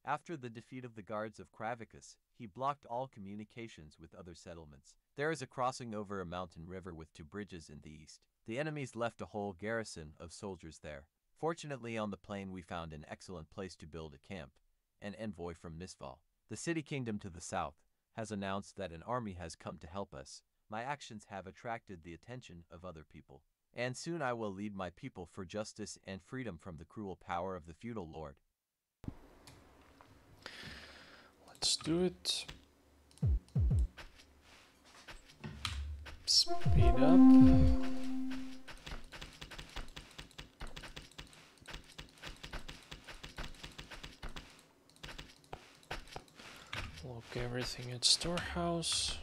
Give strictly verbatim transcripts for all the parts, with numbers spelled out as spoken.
After the defeat of the guards of Cravicus, he blocked all communications with other settlements. There is a crossing over a mountain river with two bridges in the east. The enemies left a whole garrison of soldiers there. Fortunately, on the plain we found an excellent place to build a camp, an envoy from Misval. The city kingdom to the south has announced that an army has come to help us. My actions have attracted the attention of other people, and soon I will lead my people for justice and freedom from the cruel power of the feudal lord. Let's do it. Speed up. Lock everything at storehouse.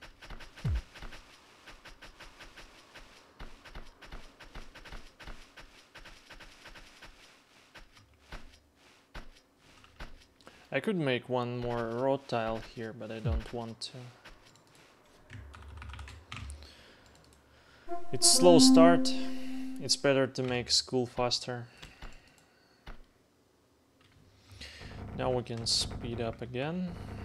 I could make one more road tile here, but I don't want to. It's slow start. It's better to make school faster. Now we can speed up again.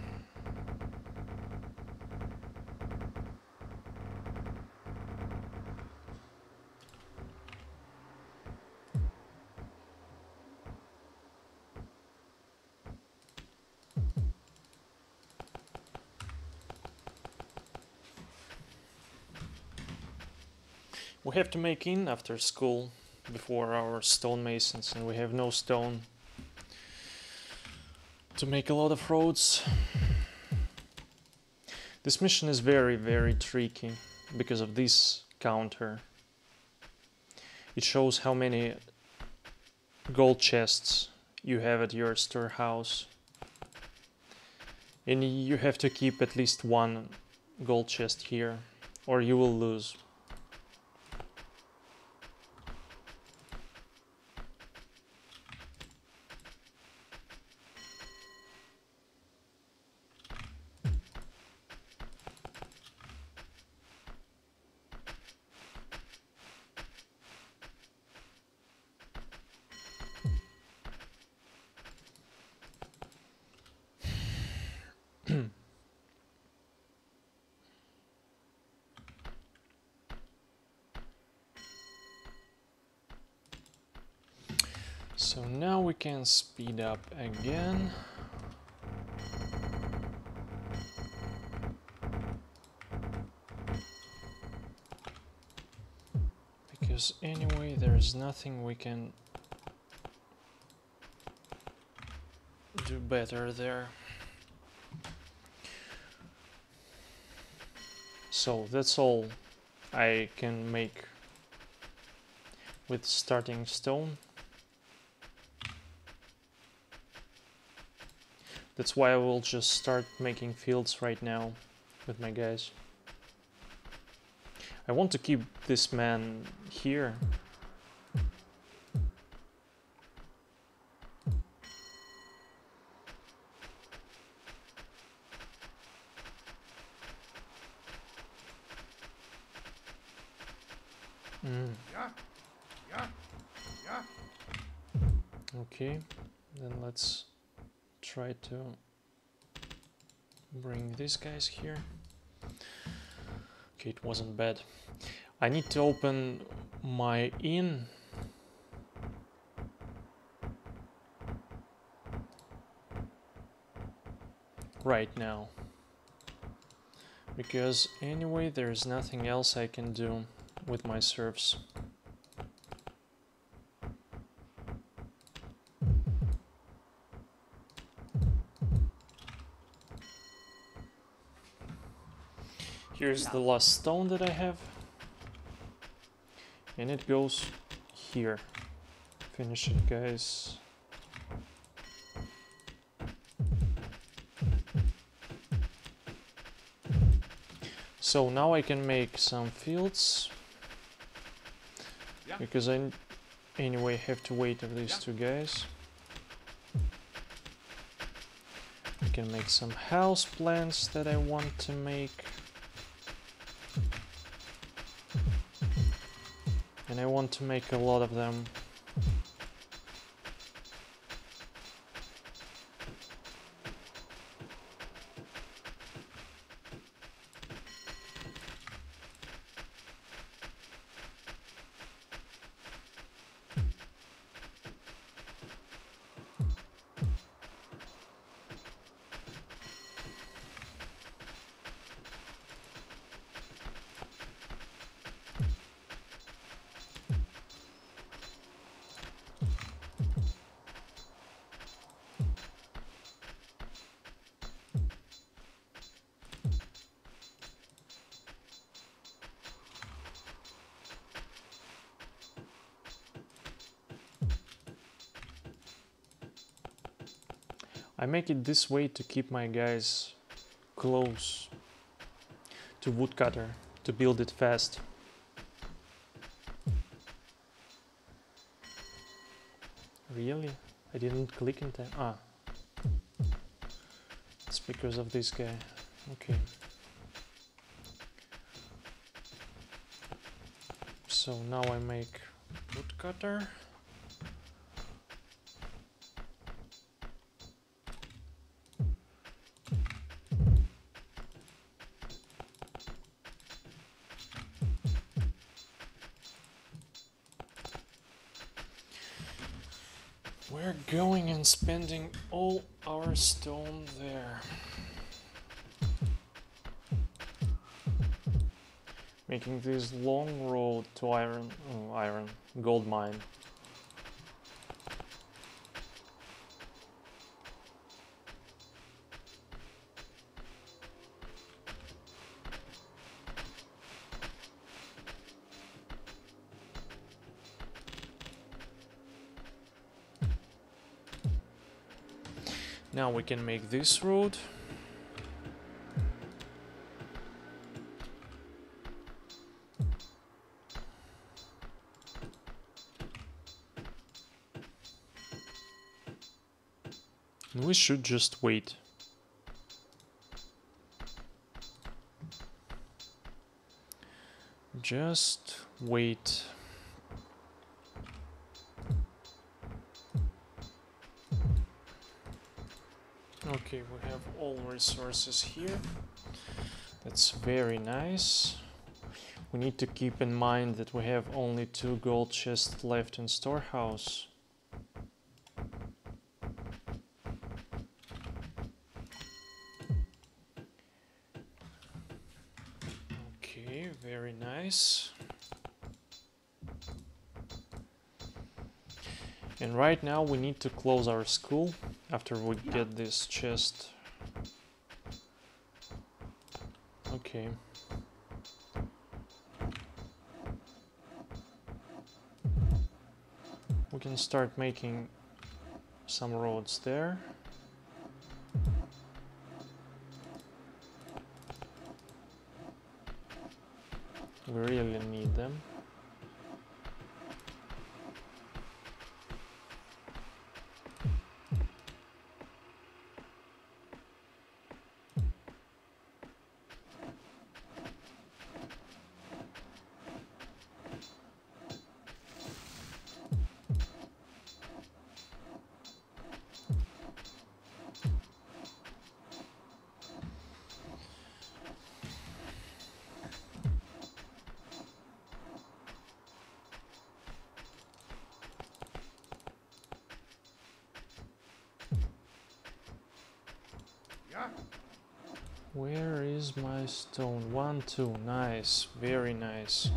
We have to make in after school before our stonemasons, and we have no stone to make a lot of roads. This mission is very, very tricky because of this counter. It shows how many gold chests you have at your storehouse. And you have to keep at least one gold chest here, or you will lose. So now we can speed up again. Because anyway, there's nothing we can do better there. So that's all I can make with starting stone. That's why I will just start making fields right now with my guys. I want to keep this man here. Mm. Okay, then let's try to bring these guys here. Okay, it wasn't bad. I need to open my inn. Right now. Because anyway, there's nothing else I can do with my serfs. Here's the last stone that I have, and it goes here. Finish it, guys. So now I can make some fields, yeah. Because I anyway have to wait on these yeah. two guys. I can make some house plants that I want to make. And I want to make a lot of them. I make it this way to keep my guys close to woodcutter, to build it fast. Really? I didn't click in time. Ah. It's because of this guy. Okay. So now I make woodcutter. We're going and spending all our stone there. Making this long road to iron, oh, iron, gold mine. Now we can make this road. And we should just wait. Just wait. Okay, we have all resources here. That's very nice. We need to keep in mind that we have only two gold chests left in storehouse. Okay, very nice. And right now we need to close our school after we get this chest. Okay. We can start making some roads there. We really need them. Where is my stone? One, two, nice, very nice.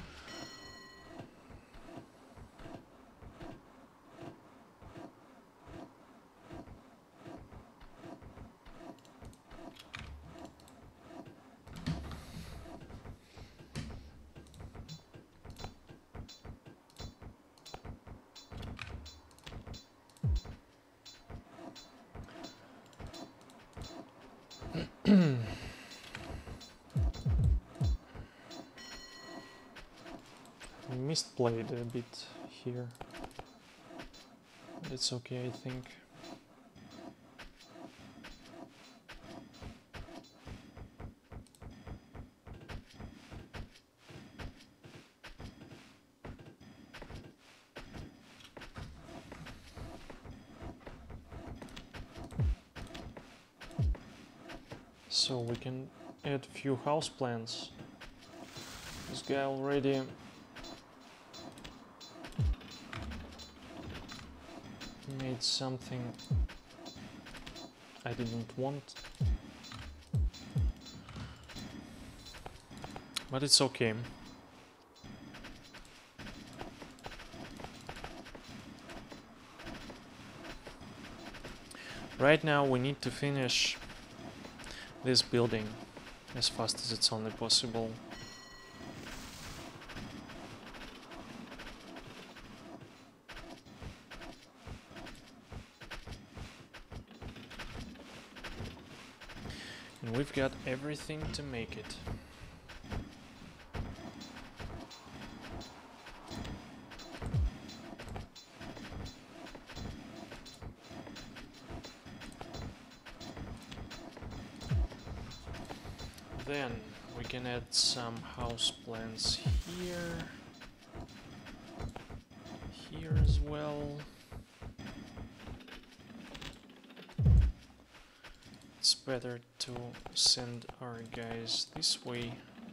Misplayed a bit here, but it's okay, I think. So we can add few house plants. This guy already made something I didn't want, but it's okay. Right now we need to finish this building as fast as it's only possible. And we've got everything to make it. Then we can add some house plants here, here as well. It's better to send our guys this way.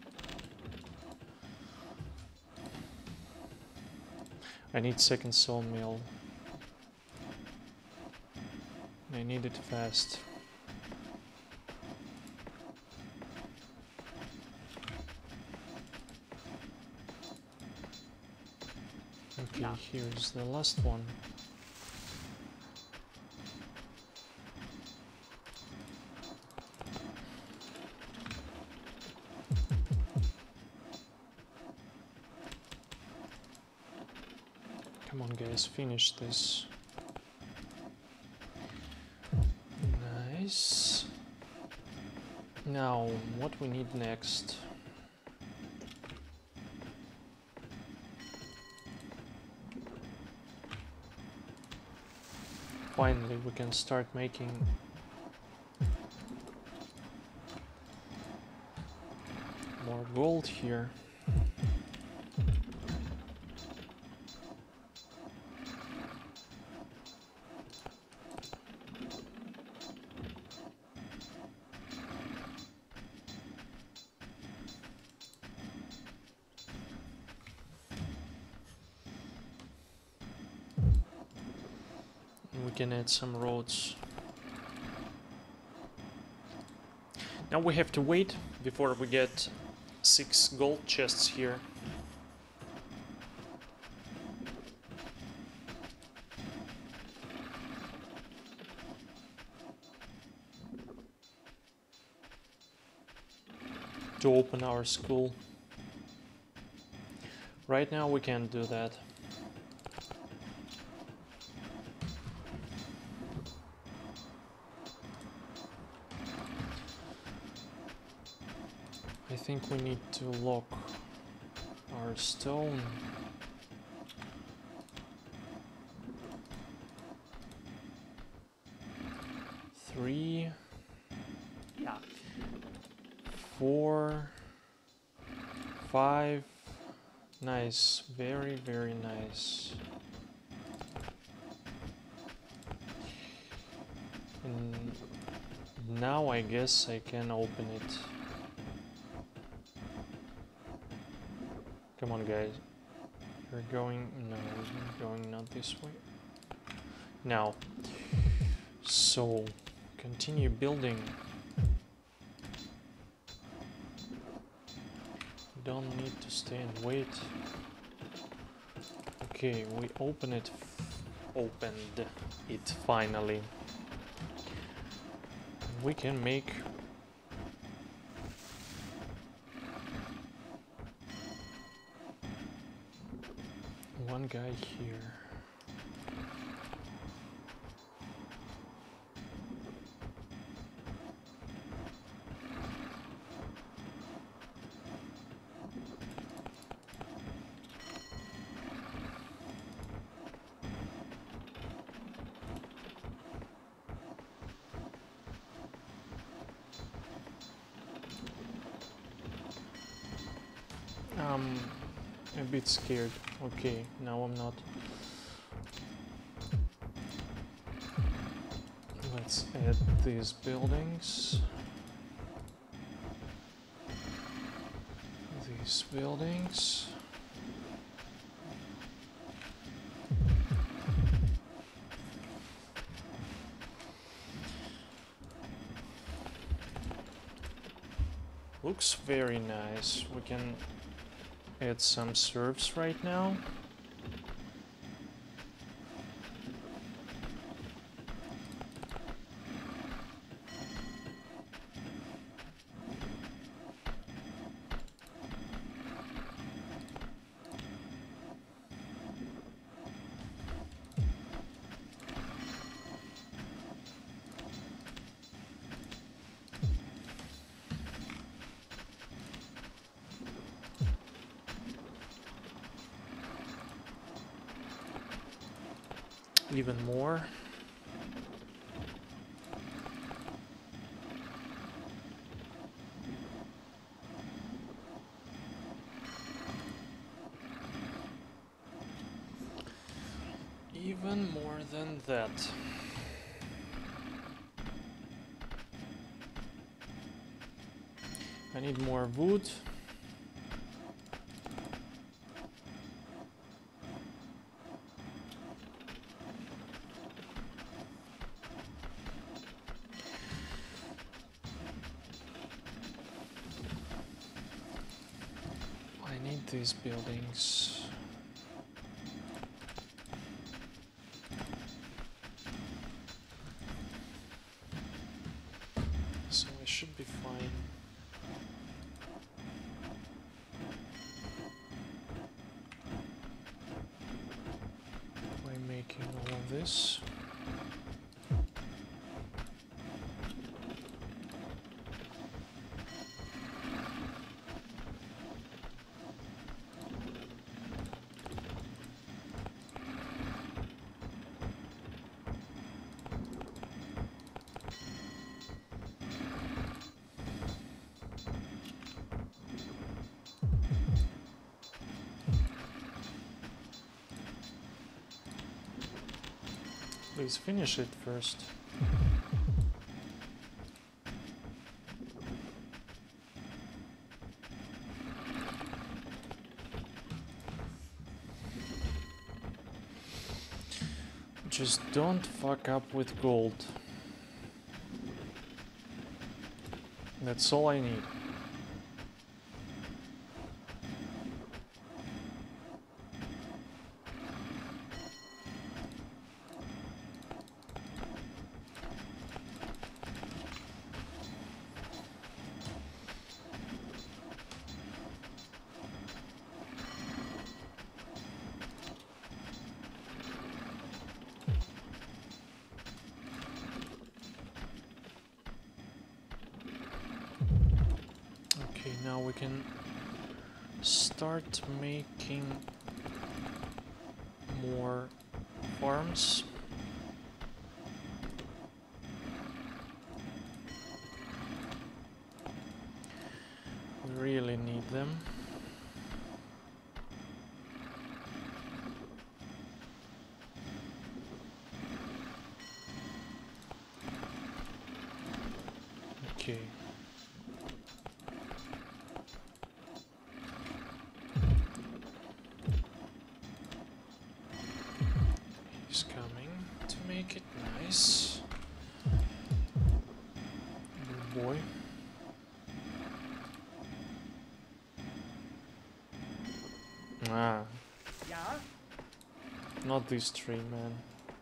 I need second sawmill. I need it fast. Okay, here's the last one. Come on guys, finish this. Nice. Now, what we need next? Finally, we can start making more gold here. We can add some roads. Now we have to wait before we get six gold chests here. To open our school. Right now we can't do that. I think we need to lock our stone. Three. Yeah. Four. Five. Nice. Very, very nice. And now I guess I can open it. Come on guys, you're going, no, you're going not this way. Now, so, continue building. Don't need to stay and wait. Okay, we open it, opened it finally. We can make one guy here. Um, a bit scared. Okay, now I'm not. Let's add these buildings. These buildings. Looks very nice. We can add some serfs right now. even more. Even more than that. I need more wood. I need these buildings. So I should be fine. By making all of this. Please finish it first. Just don't fuck up with gold. That's all I need. Okay, now we can start making more farms. We really need them. Okay. He's coming to make it nice. Good boy. Ah. Ja? Not this tree, man.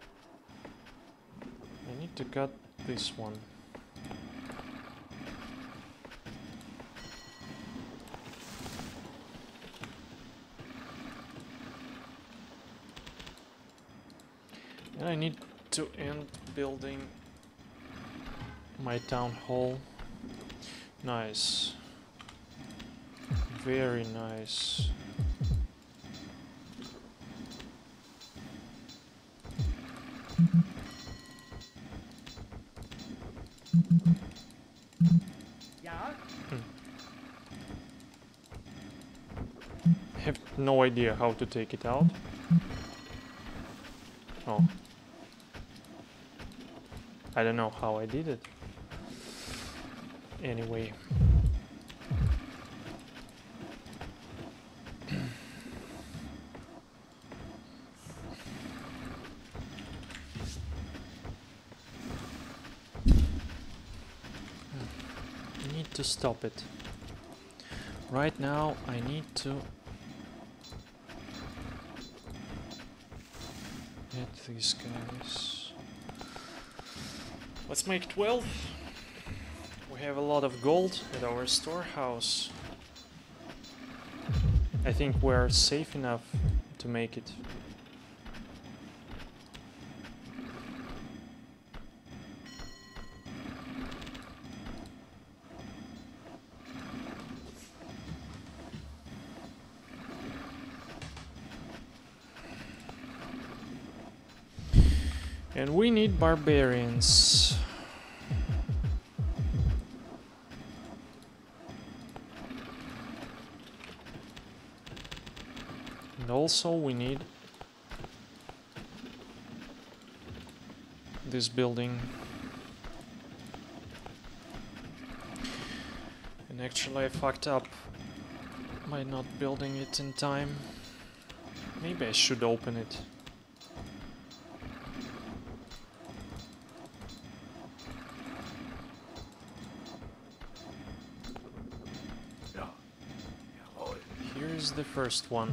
I need to cut this one. And I need to end building my town hall. Nice. Very nice. Ja? I have no idea how to take it out. Oh. I don't know how I did it. Anyway. I need to stop it. Right now I need to get these guys. Let's make twelve. We have a lot of gold at our storehouse. I think we're safe enough to make it. And we need barbarians. And also we need this building. And actually I fucked up by not building it in time. Maybe I should open it. Here's the first one.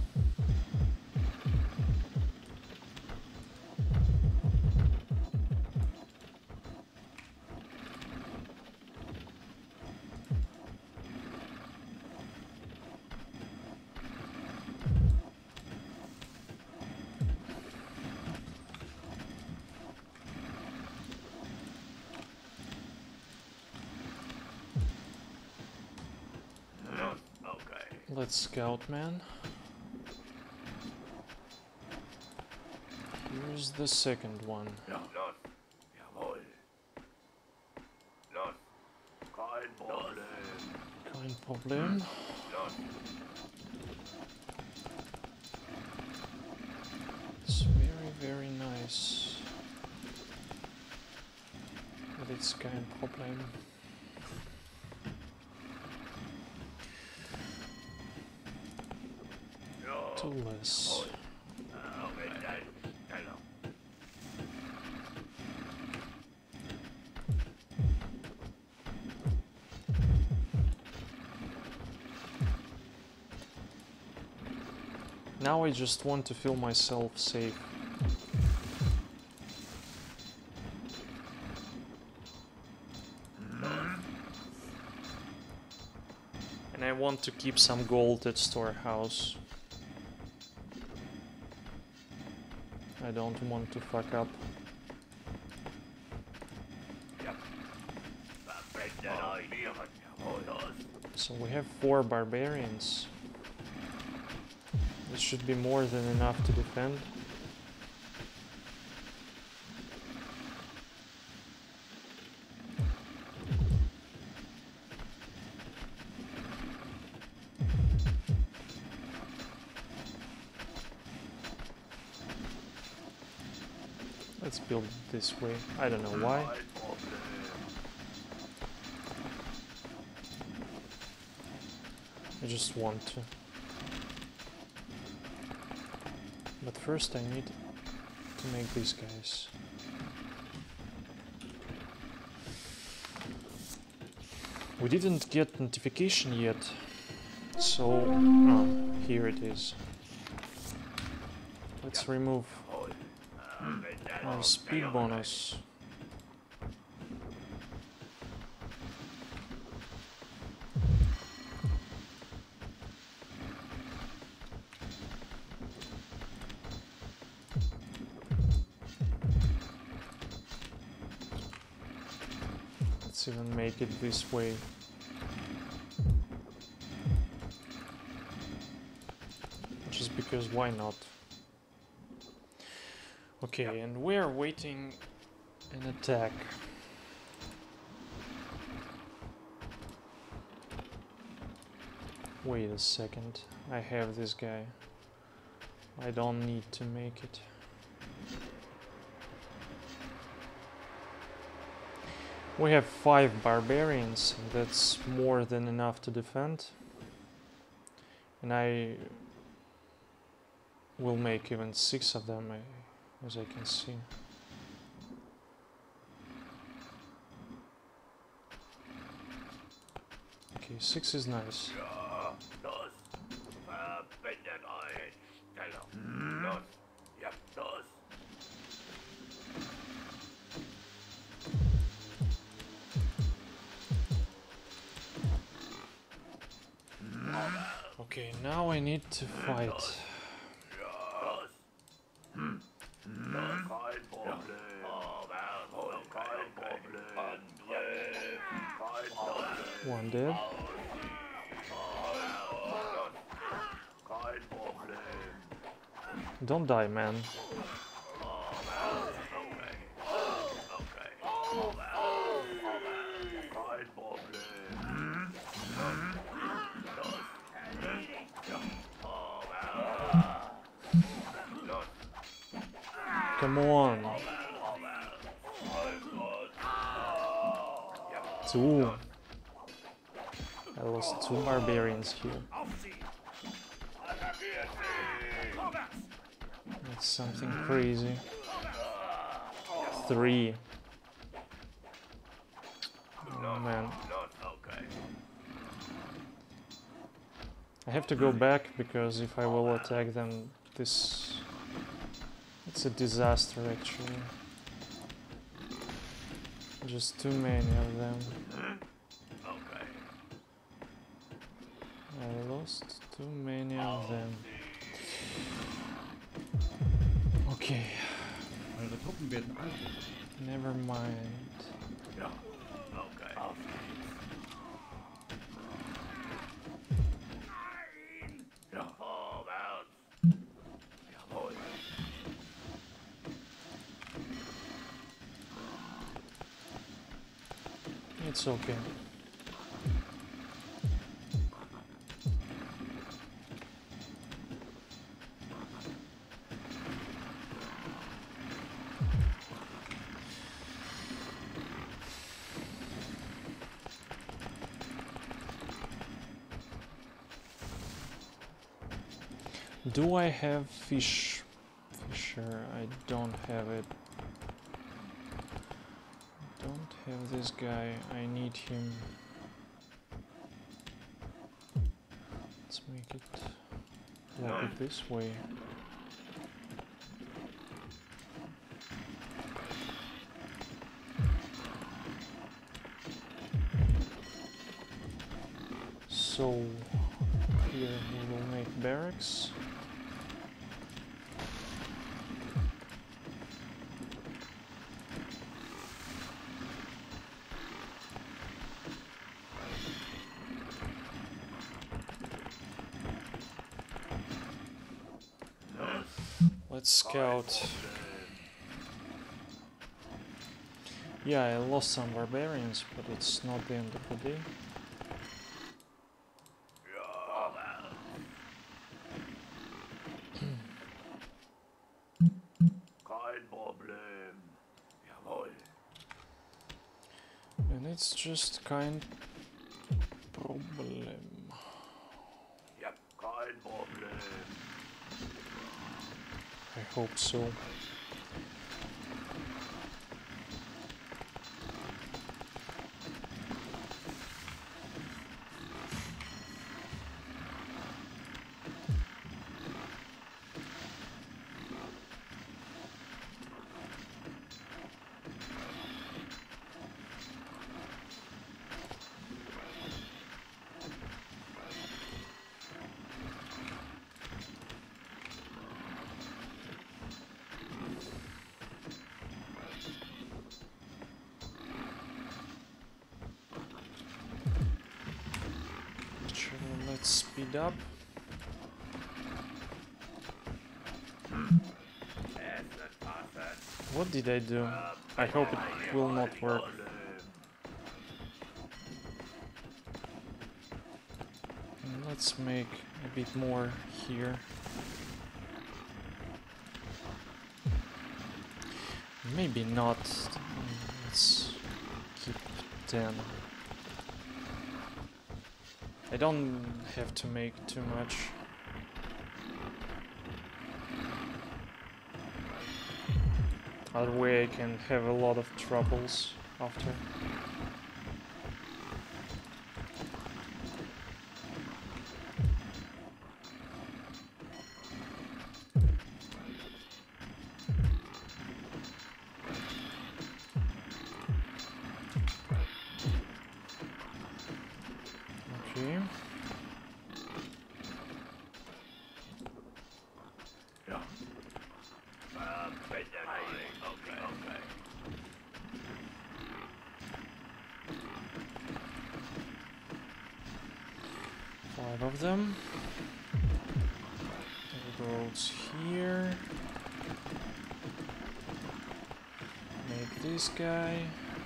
Let's scout, man. Here's the second one. Kein Problem. It's very, very nice. But it's kein Problem. Two less. Now I just want to feel myself safe. And I want to keep some gold at storehouse. I don't want to fuck up. So we have four barbarians. This should be more than enough to defend. Let's build it this way. I don't know why. I just want to. But first I need to make these guys. We didn't get notification yet. So, oh, here it is. Let's remove our speed bonus. Let's even make it this way. Just because why not? Okay, and we're waiting an attack. Wait a second, I have this guy. I don't need to make it. We have five barbarians, and that's more than enough to defend. And I will make even six of them, as I can see. Okay, six is nice. Okay, now I need to fight. One dead. Don't die, man. Come on. Two. I lost two barbarians here. That's something crazy. Three. Oh man. I have to go back because if I will attack them, this... it's a disaster actually. Just too many of them. I lost too many of them. Okay. Eure Truppen werden alt. Never mind. It's okay. Do I have fish? Fisher, I don't have it. Don't have this guy, I need him. Let's make it walk it this way. So here we will make barracks. Let's scout. Yeah, I lost some barbarians, but it's not the end of the day. And it's just kind problem. Yep, kein Problem. I hope so. Let's speed up. What did I do? I hope it will not work. And let's make a bit more here. Maybe not. Let's keep ten. I don't have to make too much. Other way I can have a lot of troubles after. Okay. Five of them. Roads here. Make this guy.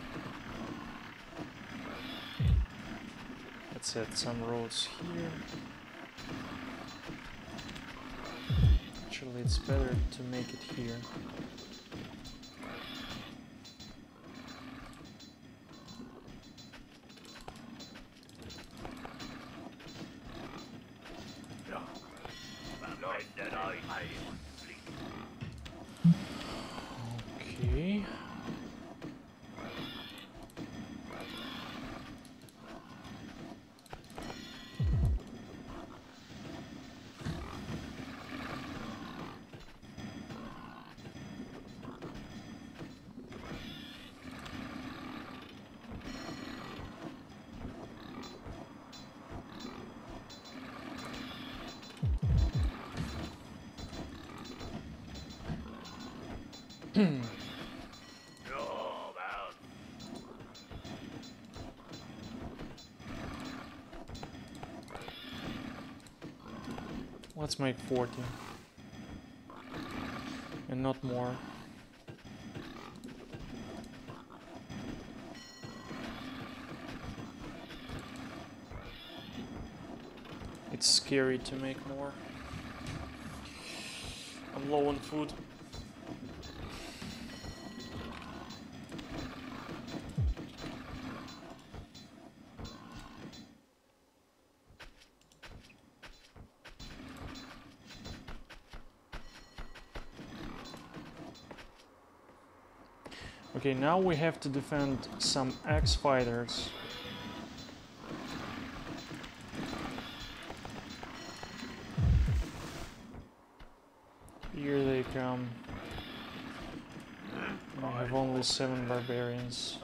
Let's add some roads here. Actually, it's better to make it here. Okay. Let's make forty. And not more. It's scary to make more. I'm low on food. Okay, now we have to defend some axe fighters. Here they come. I have only seven barbarians.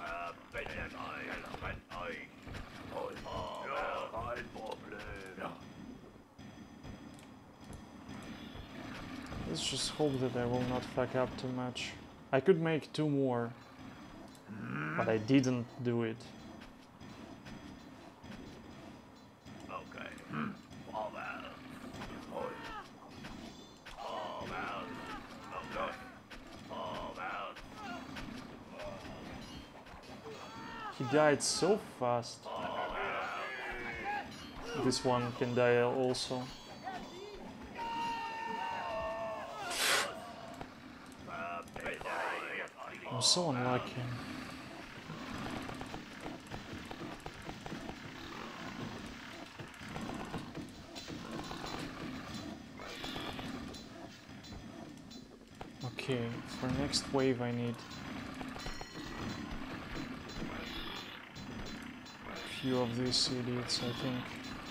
Let's just hope that I will not fuck up too much. I could make two more, but I didn't do it. Okay. Fall out. Fall out. Okay. Fall out. He died so fast. This one can die also. I'm so unlucky. Okay, for next wave I need a few of these idiots, I think.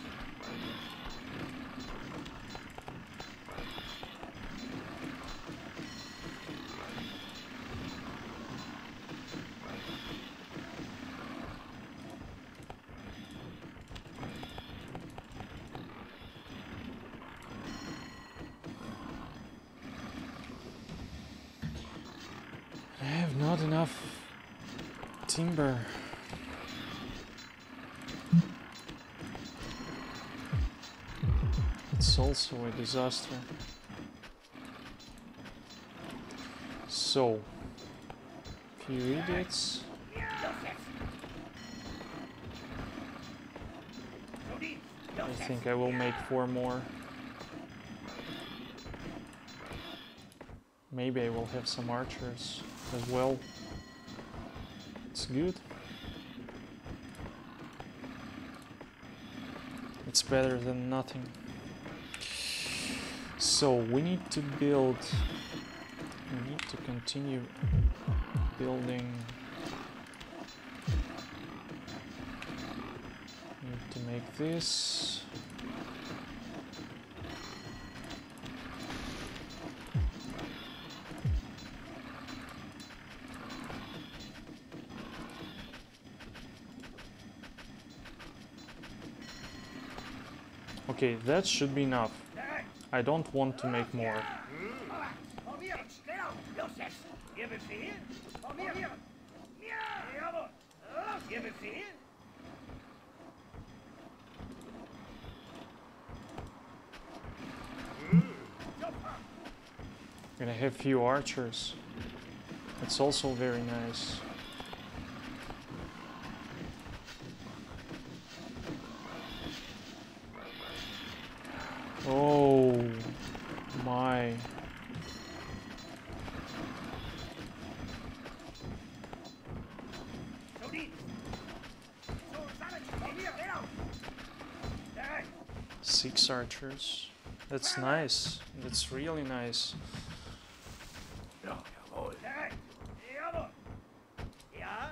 I have not enough timber. It's also a disaster. So, few idiots. I think I will make four more. Maybe I will have some archers as well. It's good. It's better than nothing. So we need to build, we need to continue building. Need to make this. Okay, that should be enough. I don't want to make more. Gonna have few archers. It's also very nice. Oh my. Six archers. That's nice. That's really nice. Ja, jawohl. Direkt. Jawohl. Ja.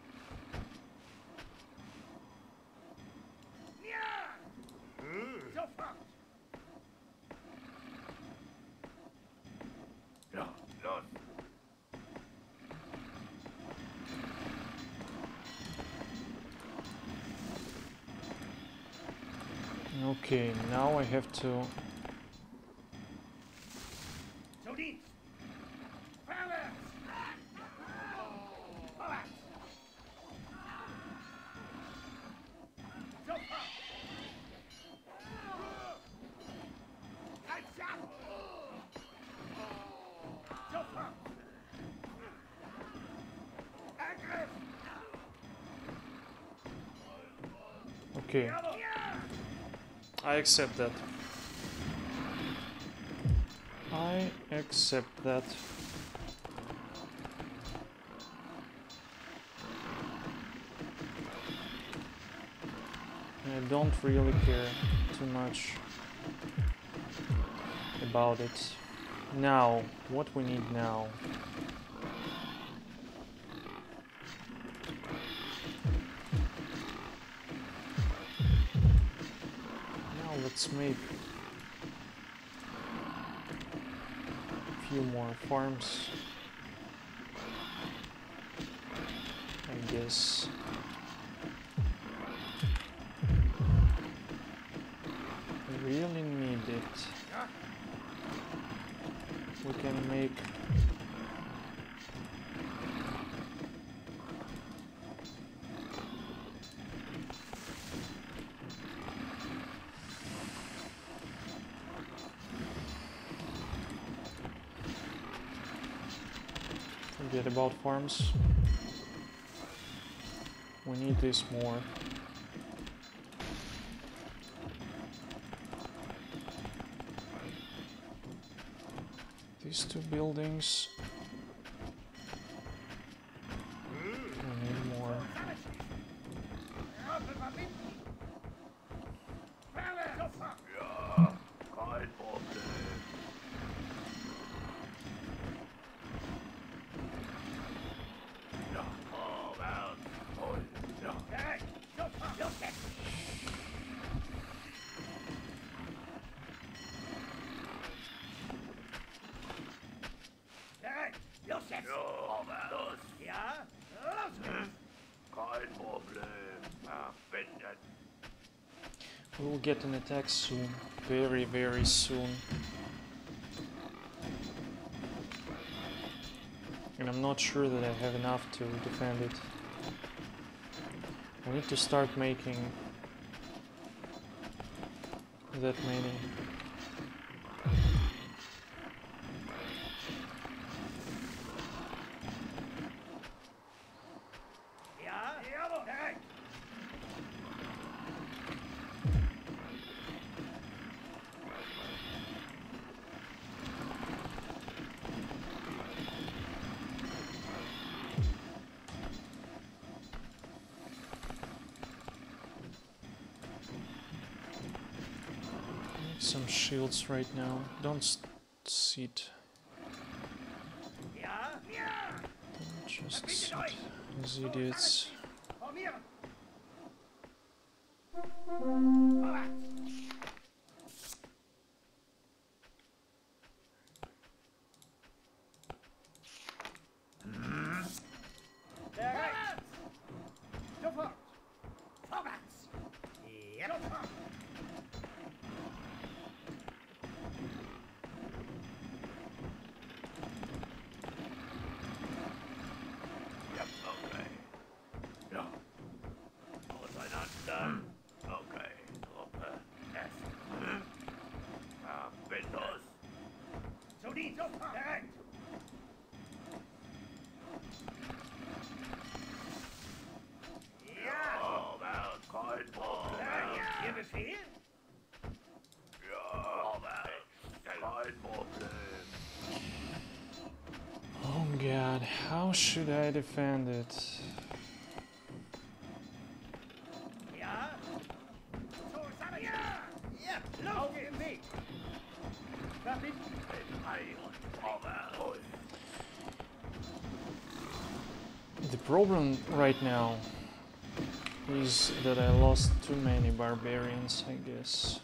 Ja. Sofort. Ja, los. Okay, now I have to... Zu Dienst. Vorwärts. Vorwärts. Sofort. Als ab. Sofort. Angriff. Okay, Jawohl. I accept that. I accept that. I don't really care too much about it. Now, what we need now? Now let's make a few more farms. I guess. I really need it. We can make forget about farms. We need this more. These two buildings. We need more. Ja, kein Problem. Ja, vorwärts. Und ja. Direkt. Sofort. Los jetzt. Direkt. Los jetzt. Ja, vorwärts. Ja. Los geht's. Kein Problem. Verbinden. We will get an attack soon. Very, very soon. And I'm not sure that I have enough to defend it. I need to start making that many. Ja. Jawohl. Direkt. Make some shields right now. Don't s- sit. Ja. Ja. Don't just sit as idiots. Formieren. Vorwärts. Bereit. Sofort. Vorwärts. Ja, sofort. Ja, okay. Ja. Auseinander. Okay, Truppe. F. Verbindung. Zu Dienst. Sofort. Direkt. Ja. Vorwärts, kein Problem. Ihr Befehl? Ja, vorwärts, kein Problem. Oh god, how should I defend it? Ja. So, Sache. Ja. Ja. Auf dem Weg. The problem right now is that I lost too many barbarians, I guess.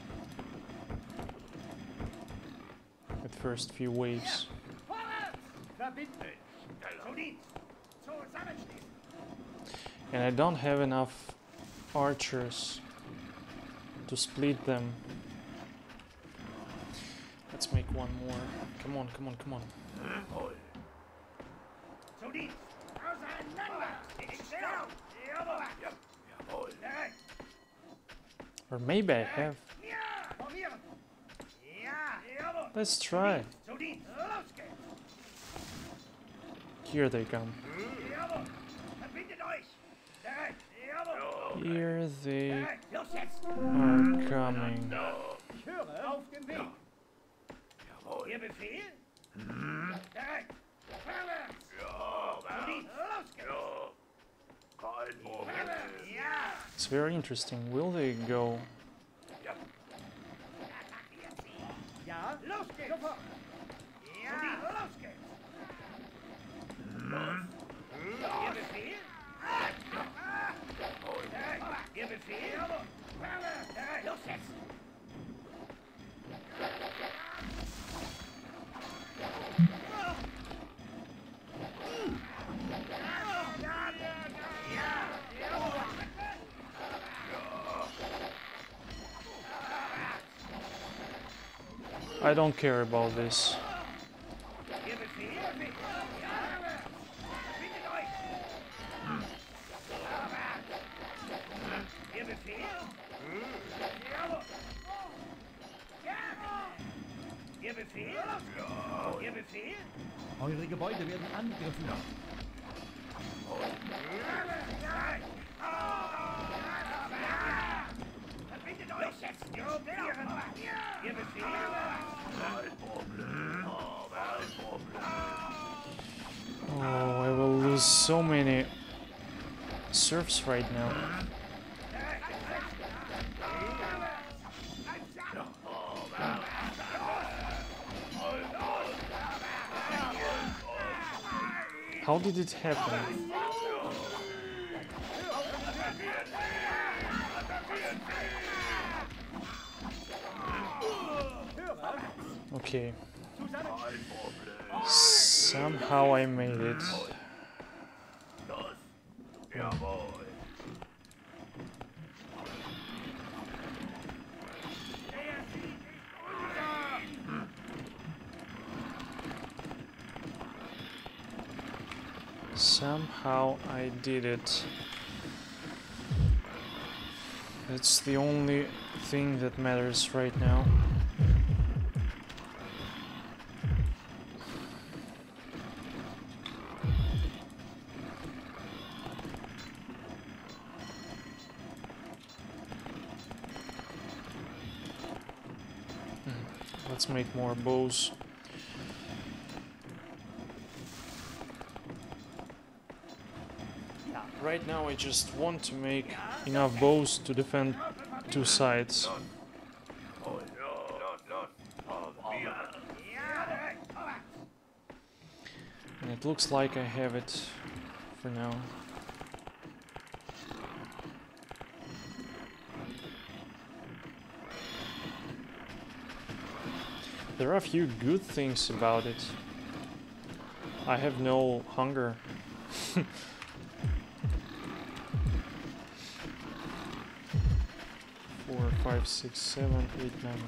With first few waves. Verbinden. So dienst. So zusammenschließen. And I don't have enough archers to split them. Let's make one more. Come on, come on, come on. So dienst. Auseinander. Ich schau. Jawohl. Jawohl. Bereit. Or maybe I have. Ja. Formieren. Ja. Jawohl. Let's try. So dienst. Los geht's. Here they come. Jawohl. Verbindet euch. Bereit. Jawohl. Here they Bereit. Los jetzt. are coming. Ich höre. Auf dem Weg. Jawohl. Ihr Befehl? Bereit. Vorwärts. Ja, So dienst. Los geht's. ja. Kein Problem. Vorwärts. Ja. It's very interesting. Will they go? Ja. Los geht's. Sofort. Ja. So dienst. Los geht's. Ihr Befehl? Bereit. Ihr Befehl? Vorwärts. Bereit. Los jetzt. I don't care about this. Ihr Befehl? Vorwärts. Verbindet euch. Vorwärts. Ihr Befehl? Jawohl. Ja. Ihr Befehl? Ihr Befehl? Eure Gebäude werden angegriffen. Verbindet euch jetzt! Gruppieren! Ihr Befehl? Kein Problem. Kein Problem. Oh, I will lose so many serfs right now. How did it happen? Okay. Somehow I made it. Das. Jawohl. Somehow I did it. That's the only thing that matters right now. Let's make more bows. Right now I just want to make enough bows to defend two sides. Los, los, los. Probieren. And it looks like I have it for now. There are a few good things about it. I have no hunger. Four, five, six, seven, eight, nine.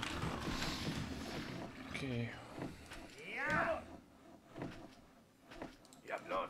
Okay. Jawohl! Ja, los.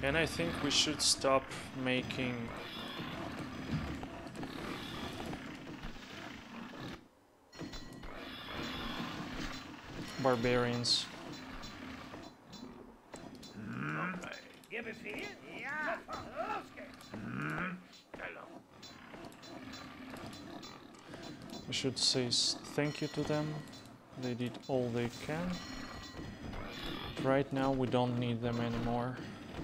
And I think we should stop making barbarians. Okay. Ihr Befehl? Ja. Los geht's. Stellung. We should say s- thank you to them. They did all they can. Right now we don't need them anymore.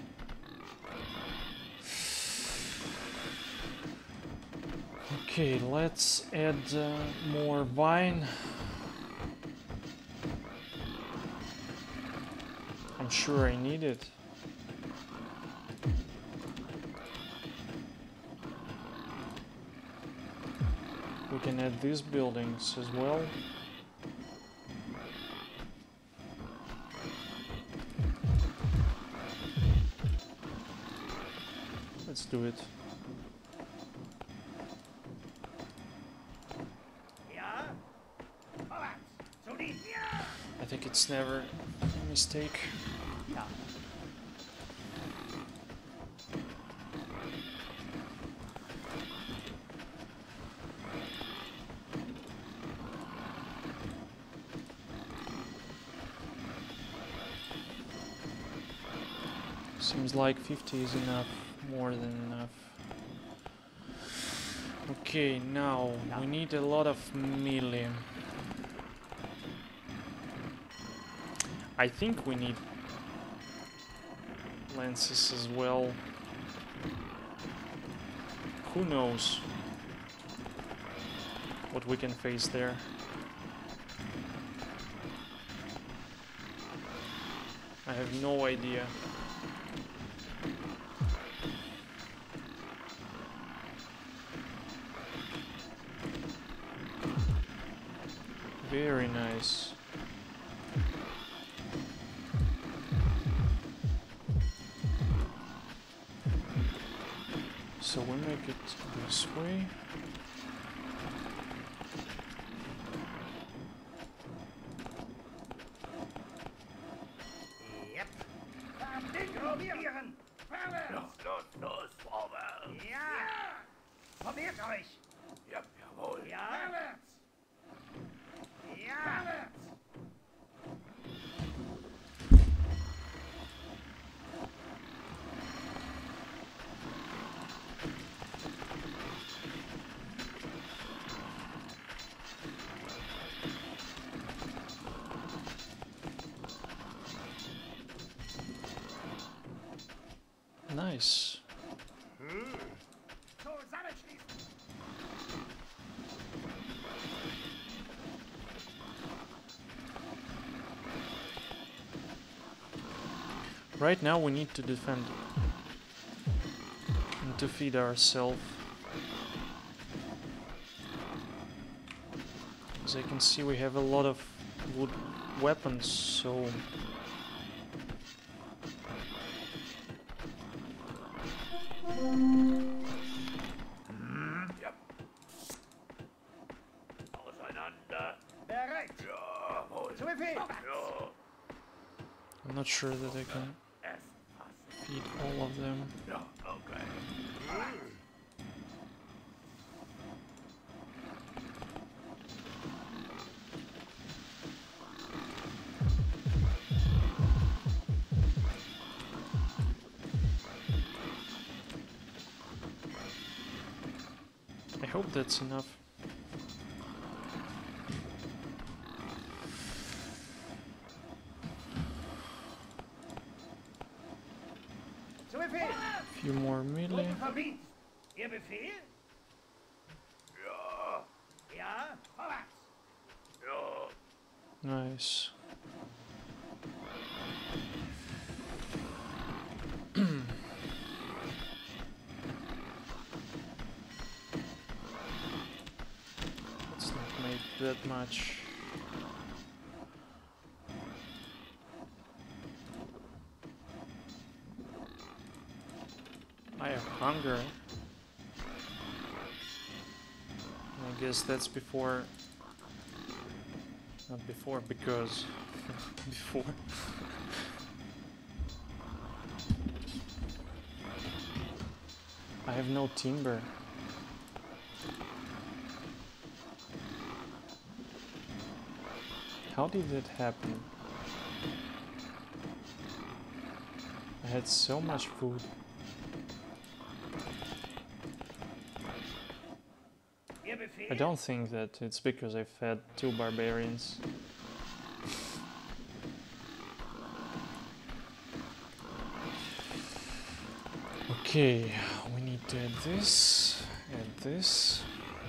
Okay, let's add uh, more vine. I'm sure I need it. We can add these buildings as well. Let's do it. Ja. Vorwärts. Solid. Ja. I think it's never a mistake. Ja. Seems like fifty is enough, more than enough. Okay, now we need a lot of melee. I think we need lances as well. Who knows what we can face there. I have no idea. Very nice. So we make it this way. Yep. Probieren. Vorwärts. Los, los, los, vorwärts. Ja. Probiert euch. Ja, jawohl. Ja. Vorwärts. Ja. Vorwärts. Nice. Zusammenschließen. Right now we need to defend and to feed ourselves. As I can see, we have a lot of wood weapons, so Ja. Auseinander. Bereit. Jawohl. Zu Befehl. Ja. I'm not sure that I can Erst fassen. feed all of them. Ja, okay. I hope that's enough. Zu Befehl. Few more melee. Verbiet. Ihr Befehl? Ja, Ja. Vorwärts. ja. Nice. Let's not make that much. I have hunger. I guess that's before. Not before, because. Before. I have no timber. How did that happen? I had so much food. I don't think that it's because I fed two barbarians. Okay, we need to add this, add this.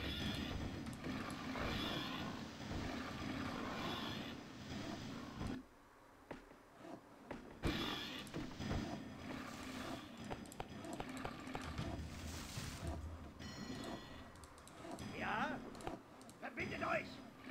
Ja, verbindet euch!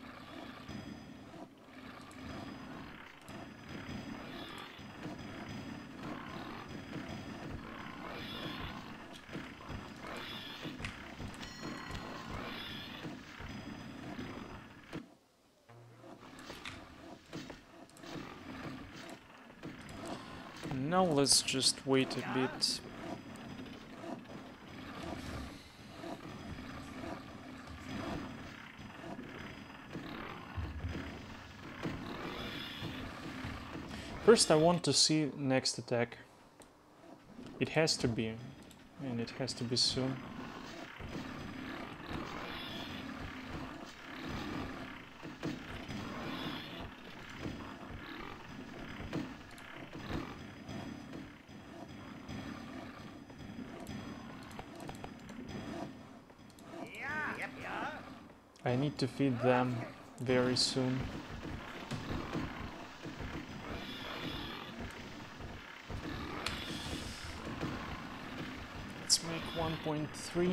Now let's just wait a bit. First I want to see next attack. It has to be, and it has to be soon. Ja, yep, ja. I need to feed them very soon. Let's make one point three.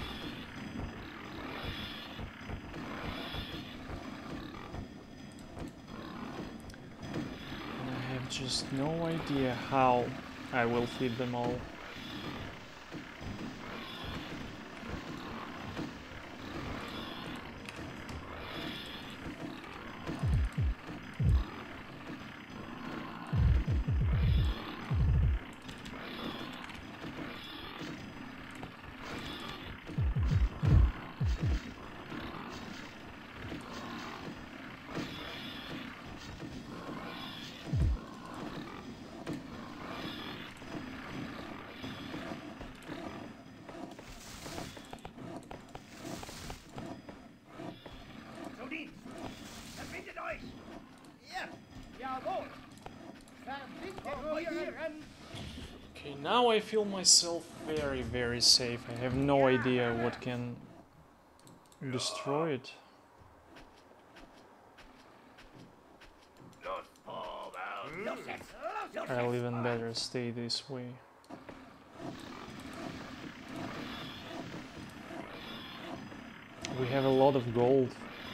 And I have just no idea how I will feed them all. Zu Dienst! Verbindet euch! Ja, jawohl! Verbindet euch! Okay, now I feel myself very, very safe. I have no idea what can destroy it. Los vorwärts. Los jetzt! Los I'll jetzt! even better stay this way. We have a lot of gold.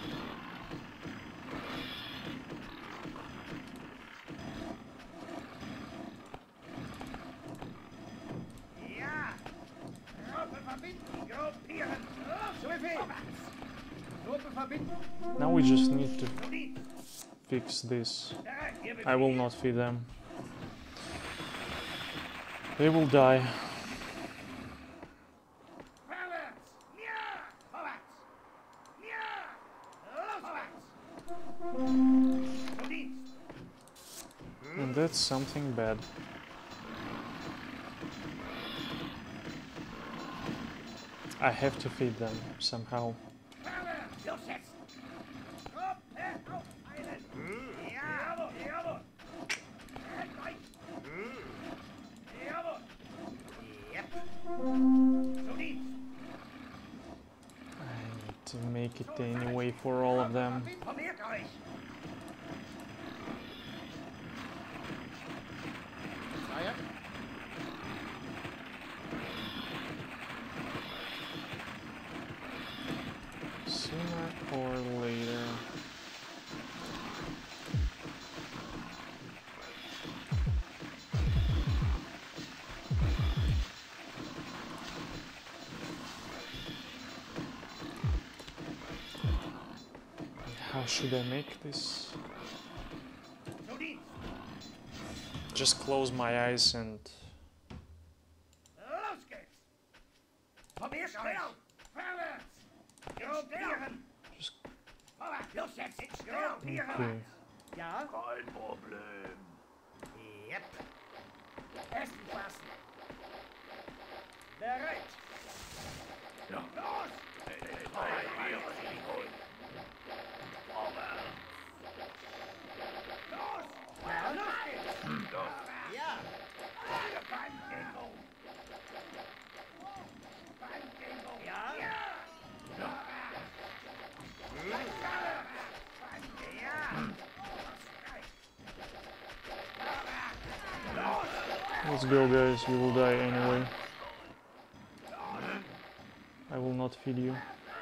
Ja! Gruppe verbinden! Gruppieren! Zu Befehl! Gruppe verbinden! Now we just need to Zu Dienst! fix this. Bereit, ihr I will Befehl! not feed them. They will die. Vorwärts! Ja! Vorwärts! Ja! Los! Vorwärts! Zu Dienst! And that's something bad. I have to feed them somehow. Vorwärts! Los jetzt! Gruppe aufeilen! Ja! Jawohl! Jawohl! Rennt euch! Jawohl! Yep! Zu Dienst! I need to make it anyway for all of them. Informiert euch! Sooner or later. How should I make this? Zu Dienst! Just close my eyes and Los geht's! Komm her, schneller! Vorwärts! Gruppieren! Just Vorwärts! Los jetzt! Gruppieren! okay. Ja? Kein Problem. Yep. Essen fassen! Bereit! Ja. Los! Hey, hey, hey, wir sind gut. Vorwärts. Los! Ja, los geht's! Los. Ja! Beim Dingo! Beim Dingo! Ja? Ja! Let's go, guys. You will die anyway. I will not feed you.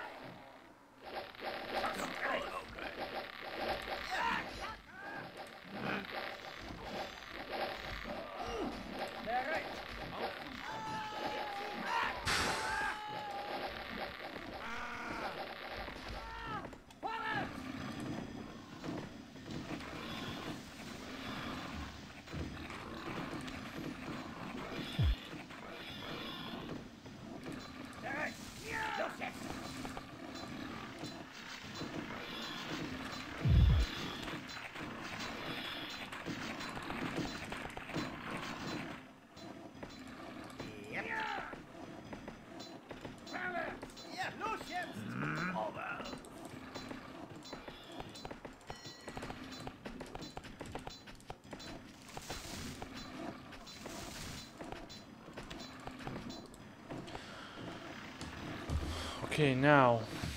Bereit! Vorwärts! Bereit! Los jetzt! Yep. Vorwärts! Ja, los jetzt! Vorwärts. Okay, now.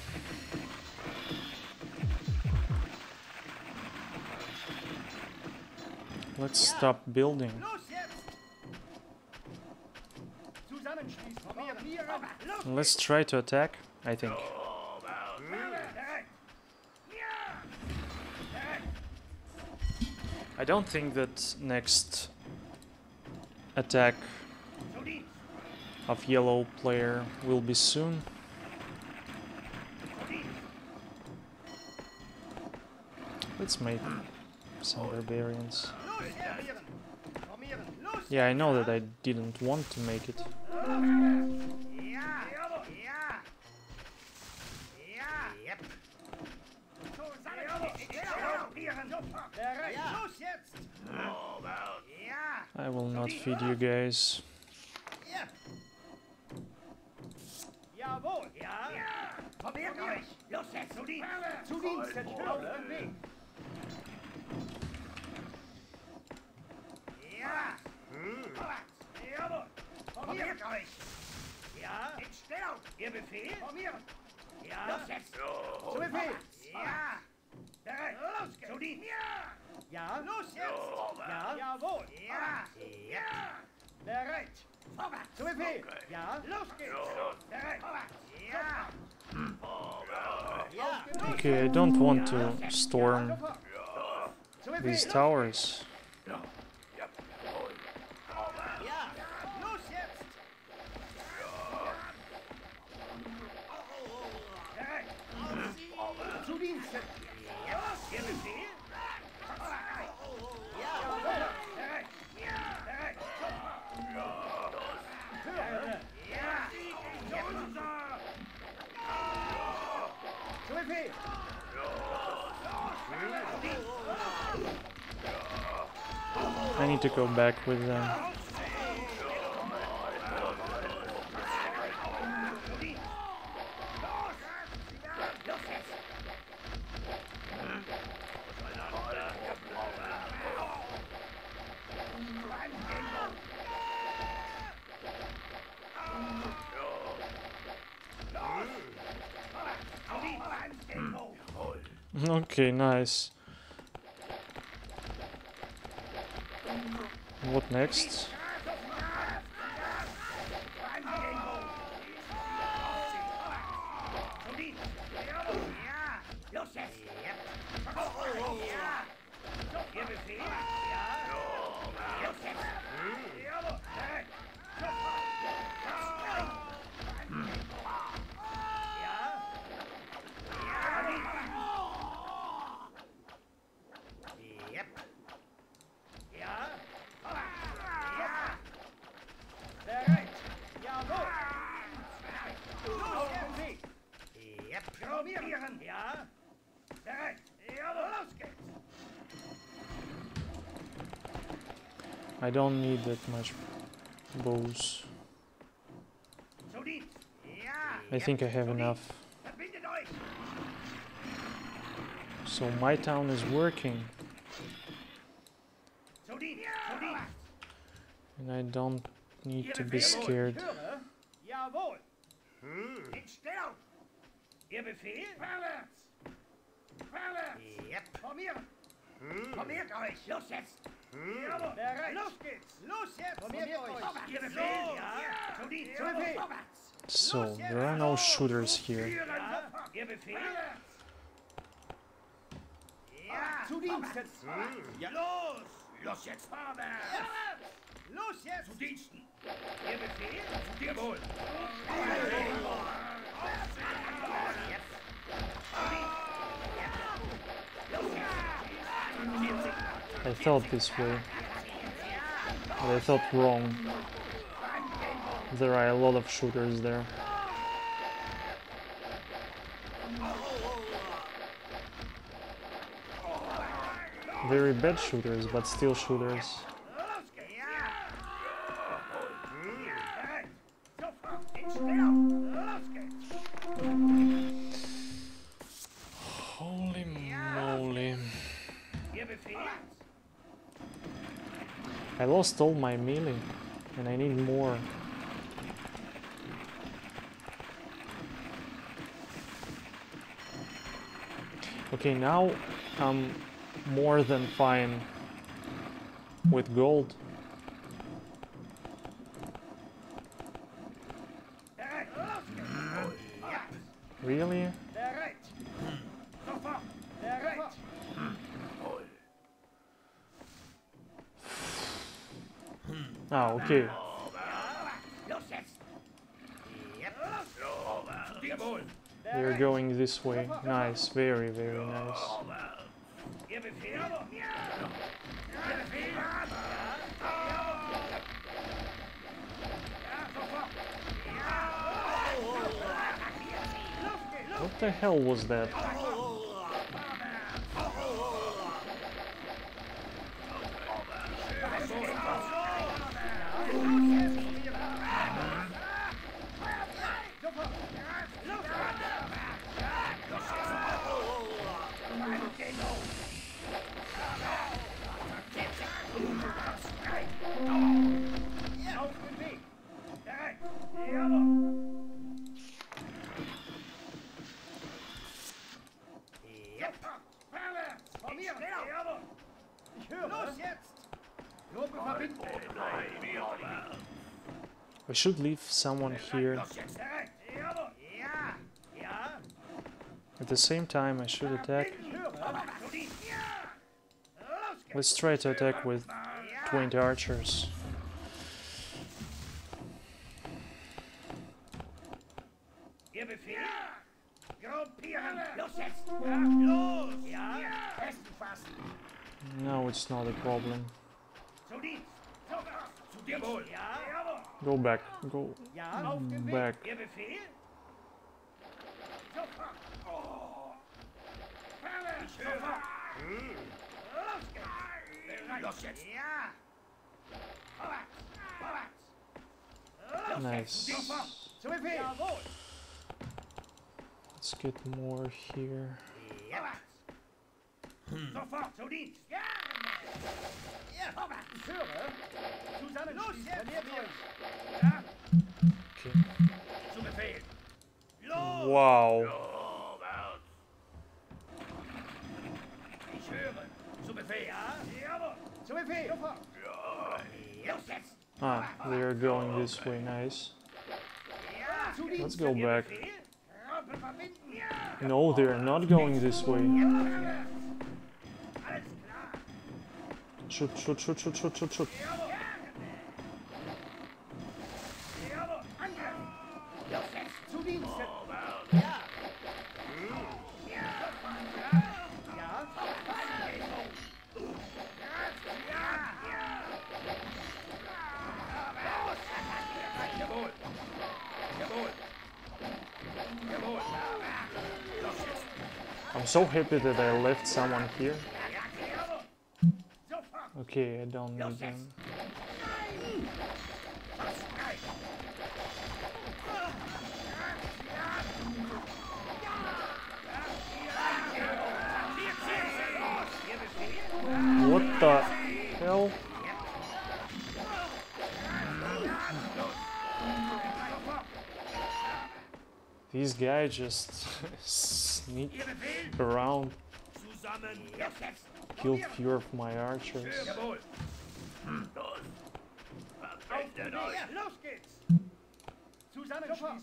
Let's stop building. Los jetzt! Zusammenschließen! Formieren! Los! Let's try to attack, I think. Bereit! Ja! Bereit! I don't think that next attack Zu Dienst! of yellow player will be soon. Zu Dienst! Let's make some barbarians. Los, formieren! Formieren! Los! Yeah, I know that I didn't want to make it. Ja! Jawohl! Ja! Ja! Yep. Zusammenschließen! Bereit! Los jetzt! Vorwärts. Ja! I will not feed you guys. Ja! Jawohl! Ja! Ja! Probiert euch! Los jetzt! Zu Dienst! Zu Dienst! Jetzt auf den Weg! Ja! Vorwärts! Jawohl! Probiert euch! Ja! In Stellung! Ihr Befehl? Formieren! Ja! Los jetzt! Zu Befehl! Ja! Bereit! Los geht's! Zu Dienst! Ja! Ja! Los jetzt! Ja! Jawohl! Ja! Ja! Bereit! Vorwärts! Zu Befehl! Ja! Los geht's! Bereit! Vorwärts! Ja! Ja! Okay, I don't want to storm Sofort! Zu Befehl! these Los towers. Ja. Ja. Jawohl. Vorwärts. Ja! Los jetzt! Bereit! Zu Diensten! Ja! Ihr Befehl? Ja! Jawohl! Bereit! Ja! Bereit! Höre! Ja! Unser! Zu Befehl! I need to go back with them. Okay, nice. What next? Yep. Gruppieren. Ja. Bereit. Jawohl. Los geht's. I don't need that much bows. Zu Dienst. Ja. I think I have enough. Verbindet euch. So my town is working. Zu Dienst. Zu Dienst. And I don't need to be scared. Jawohl. In Stellung. Ihr Befehl? Vorwärts. Vorwärts. Yep. Formieren. Formiert euch. Los jetzt. Jawohl. Bereit. Los geht's. Los jetzt. Formiert euch. Ihr Befehl? Ja. Zu Dienst. Zu Befehl. Vorwärts. So there are no shooters here. Ja. Ihr Befehl? Ja. Zu Dienst jetzt. Ja. Los. Los jetzt. Vorwärts. Los jetzt. Zu Diensten. Ihr Befehl? Zu dir wohl. I thought this way. But I thought wrong. There are a lot of shooters there. Very bad shooters, but still shooters. Holy moly. I lost all my melee and I need more. Okay, now I'm more than fine with gold. Really? Ah, okay. They're going this way. Nice, very, very nice. What the hell was that? We should leave someone here. At the same time, I should attack. Let's try to attack with twenty archers. No, it's not a problem. Go back, go back. Nice. Let's get more here. Okay. Wow. Ah, they are going this way, nice. Let's go back. No, they are not going this way. Shoot, shoot, shoot, shoot, shoot, shoot, shoot. I'm so happy that I left someone here. Sofort! Okay, I don't need them. What the hell? These guys just sneak around, Zusammen. kill few of my archers. Jawohl. Los. Verpflichtet euch. Los geht's! Zusammenschließen!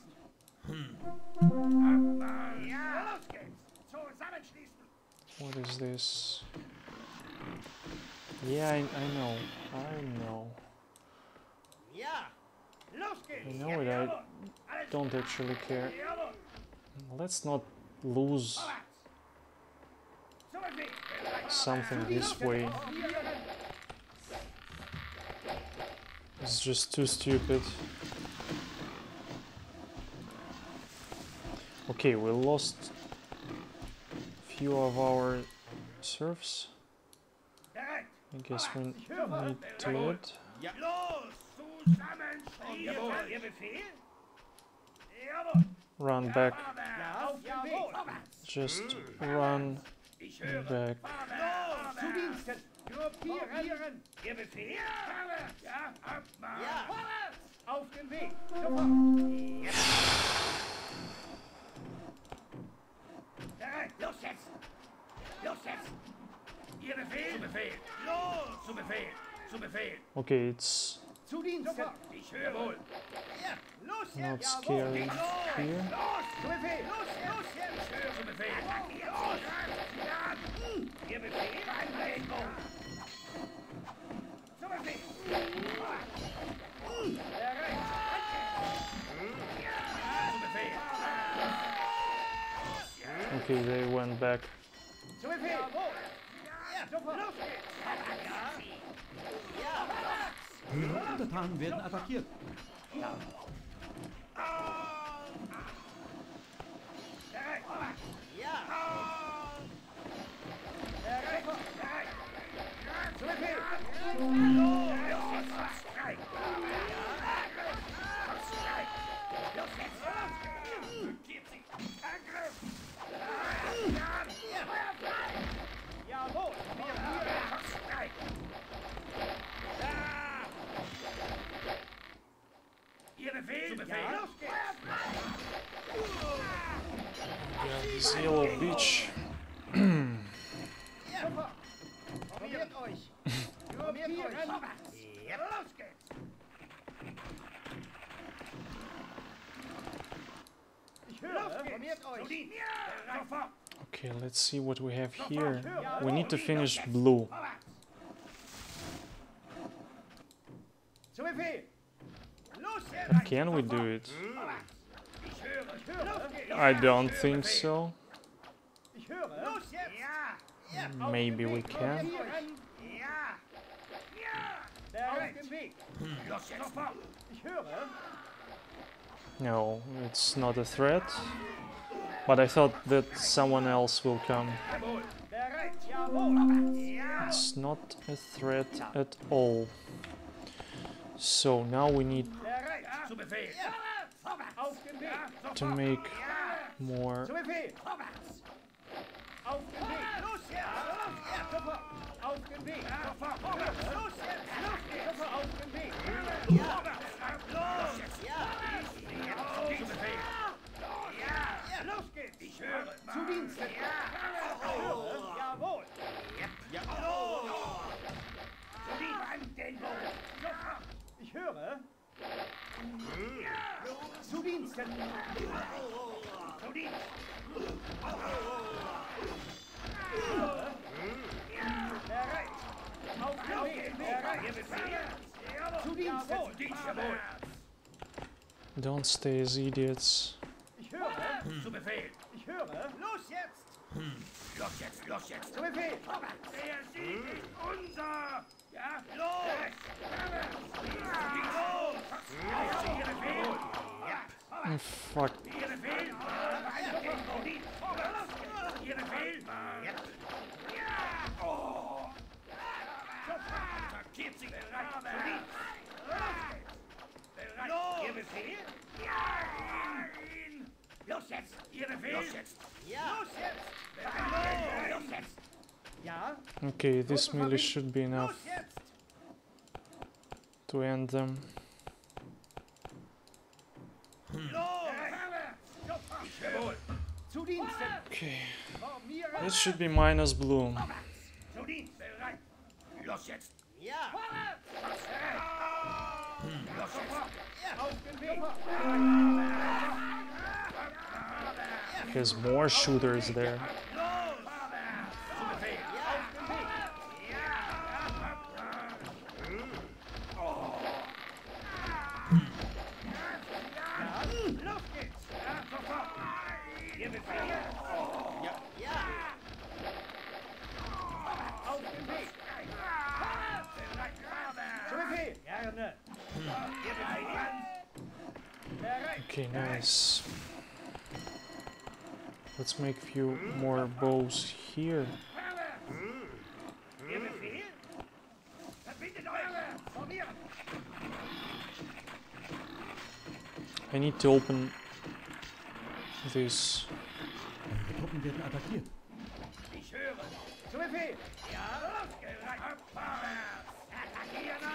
Ja, los geht's! Zusammenschließen! What is this? Yeah, I, I know. I know. Ja! Los geht's! I know it. I don't actually care. Let's not lose something this way. It's just too stupid. Okay, we lost few of our serfs. I guess we need to do it. Los! Zusammenschließen! Jawohl! Ihr Befehl? Jawohl! Run back. Ja, auf den Weg! Just run Ich höre! back. Los! Zu Diensten! Gruppieren! Ihr Befehl? Ja, Abmarsch! Ja! Auf den Weg! Sofort! Ja! Bereit! Los jetzt! Los jetzt! Ihr Befehl? Zu Befehl! Los! Zu Befehl! Zu Befehl! Okay, it's Zu Diensten! Ich höre! Wohl! Ja! Los jetzt! not scary here. Los! Zu Befehl! Los! Los jetzt! Ich höre! Zu Befehl! Los! Ihr Befehl? Anlegung! Zu Befehl! Bereit! Zu Befehl! Okay, they went back. Zu Befehl! Ja! Sofort! Los geht's! Ja! Die Untertanen werden attackiert. Bereit! Ja! Bereit! Bereit! Zu Befehl! Los! Streik! Streik! Los jetzt! Blockiert sie! Angriff! Jawohl! Wir führen! Streik! Ihr Befehl? Zu Befehl! Los geht's! Yeah, this yellow beach. Sofort! Formiert euch! Formiert euch! Ja, los geht's! Ich höre! Formiert euch! Sofort! Okay, let's see what we have here. We need to finish blue. Zu Befehl! Los jetzt! But can we do it? Ich höre! Ich höre! I don't think so. Ich höre! Los jetzt! Ja! Maybe we can. Ja! Ja! Bereit! Auf dem Weg! Los jetzt! Sofort! Ich höre! No, it's not a threat. But I thought that someone else will come. Bereit! Jawohl! Ja! It's not a threat at all. So now we need Bereit! Zu Befehl! Auf dem Weg! to make more. Zu Befehl! Auf dem Weg! Los jetzt! Sofort! Auf dem Weg! Sofort! Los jetzt! Los geht's! Sofort auf dem Weg! Ja! Los jetzt! Ja! Zu Befehl! Ja! Los geht's! Ich höre! Zu Diensten! Ja! Ich höre! Jawohl! Ja! Zu Diensten! Sofort! Ich höre! Zu Diensten! Zu Diensten! Bereit! Auf dem Weg! Bereit! Zu Diensten! Jawohl! Don't stay as idiots. Ich höre! Zu Befehl! Ich höre! Los jetzt! Los jetzt! Los jetzt! Zu Befehl! Der Sieg ist unser! Ja, los! Los! Ihr Befehl! Ja! Oh, fuck. Ihr Befehl! Ihr Befehl? Ja. Ja. Oh. Sofort. Attackiert sich. Bereit. Zu Dienst. Los geht's. Bereit. Los. Ihr Befehl? Ja. Los jetzt. Ihr Befehl? Los jetzt. Ja. Los jetzt. Bereit. Los jetzt. Ja. Okay, this melee should be enough Los jetzt. to end them. Zu Diensten. Okay, Formieren. this should be minus blue. Zu Dienst. Bereit. Los jetzt. Ja. Los jetzt. Auf den Weg. He has more shooters there. Los geht's. Sofort. Ihr Befehl? Ja. Ja. Auf den Weg. Zu Befehl. Gerne. Ihr Befehl? Bereit. Okay, nice. Let's make a few more bows here. Ihr Befehl? Verbindet euch. Formieren. I need to open this. Die Truppen werden attackiert. Ich höre. Zu Befehl. Ja. Bereit. Vorwärts. Attackieren.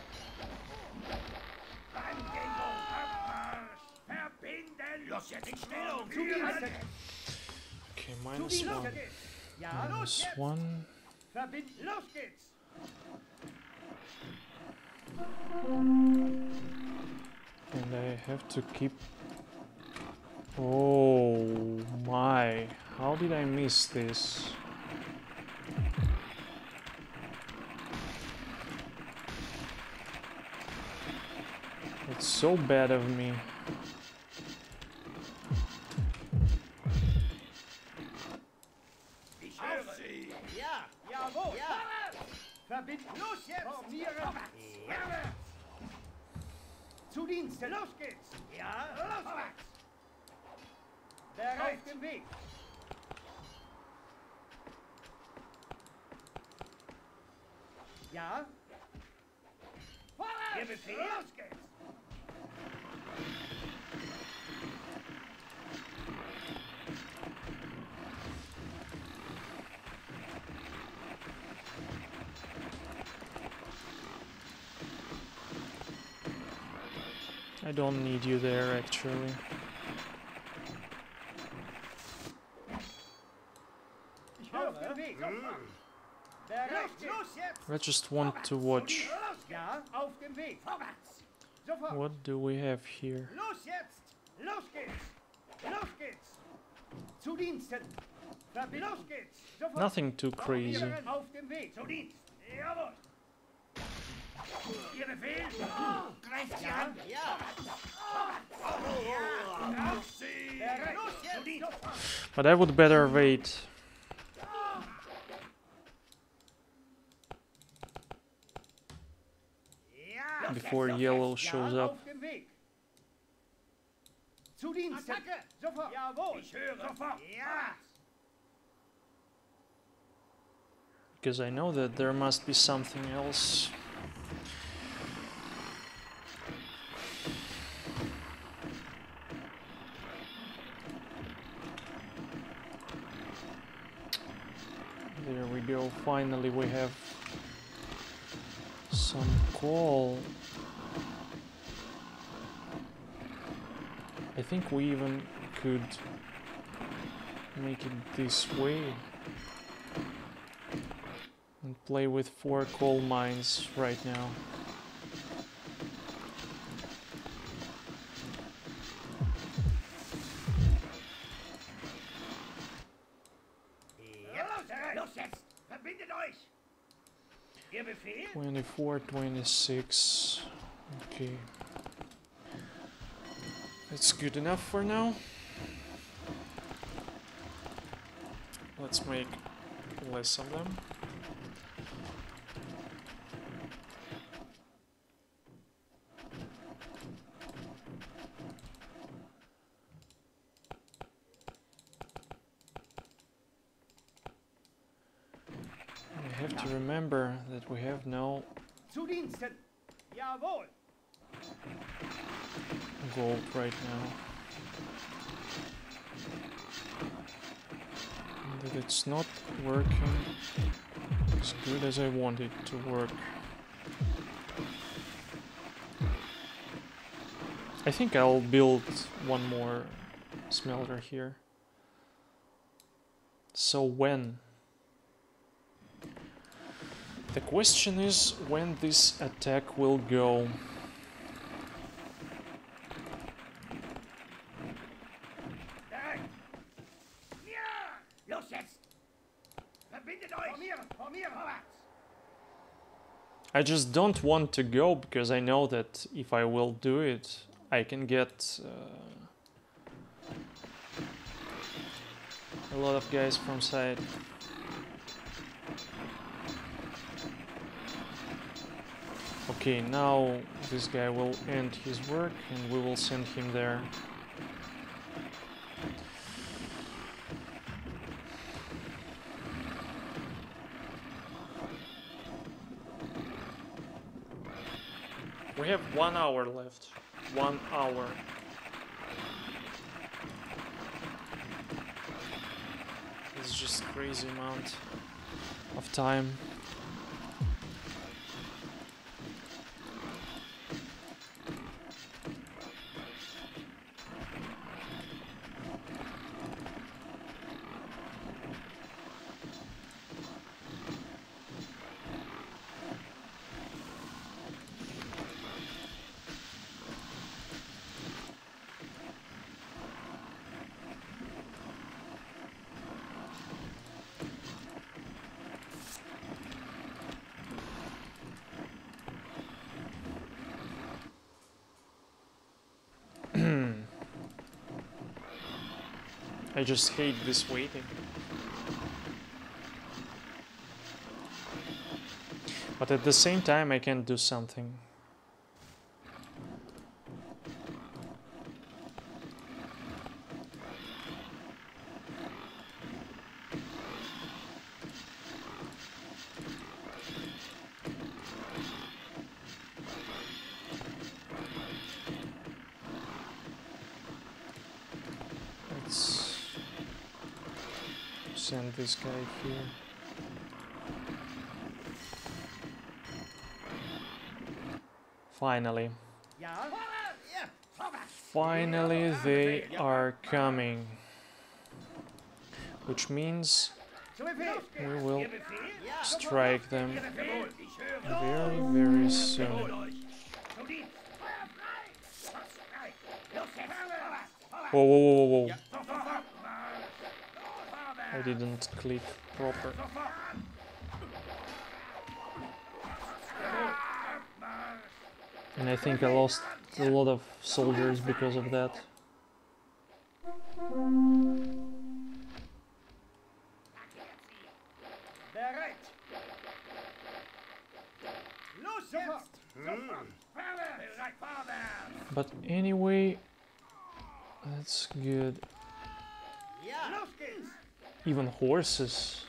Andeckung. Abmarsch. Verbinden. Los jetzt in Stellung. Zu Diensten. Okay, Zu minus Diensten. one. Ja, los Minus jetzt. one. Verbinden. Los geht's. And I have to keep... Oh my, how did I miss this? It's so bad of me. Ich höre Sie. Ja. Jawohl. Ja. Verbinden. Los jetzt. Formieren. Ja. Zu Diensten. Los geht's. Ja. Los geht's. Bereit. Auf dem Weg. Ja. Ihr Befehl? Los geht's. I don't need you there actually. Ich höre. Auf dem Weg. Bereit. Los jetzt. I just want to watch. Ja. Auf dem Weg. Vorwärts. Sofort. What do we have here? Los jetzt! Los geht's! Los geht's! Zu Diensten! Verbi los geht's! Sofort! Nothing too crazy. Formieren. Auf dem Weg! Zu Dienst! Jawohl! Ihr Befehl? Greift sie an! Ja! Ja! Auf sie! Bereit! Los jetzt! Zu Dienst! But I would better wait. Ja! Before yellow shows Ja, up. auf dem Weg! Zu Diensten! Attacke! Sofort! Jawohl! Ich höre! Sofort! Ja! Because I know that there must be something else. There we go, finally we have some coal. I think we even could make it this way and play with four coal mines right now. Los jetzt! Verbindet euch! Ihr Befehl? twenty-four, twenty-six. Okay. That's good enough for now. Let's make less of them. have to remember that we have no Zu Diensten! Jawohl! gold right now. And that it's not working as good as I want it to work. I think I'll build one more smelter here. So when? The question is when this attack will go. Los jetzt! Verbindet euch! Formieren! Formieren! Vorwärts! I just don't want to go because I know that if I will do it, I can get uh, a lot of guys from side. Okay, now this guy will end his work and we will send him there. We have one hour left. One hour. It's just crazy amount of time. I just hate this waiting. But at the same time I can do something. Send this guy here. Finally. Finally they are coming. Which means we will strike them very, very soon. Whoa, whoa, whoa, whoa, whoa. I didn't click proper. And I think I lost a lot of soldiers because of that. But anyway, that's good. Even horses.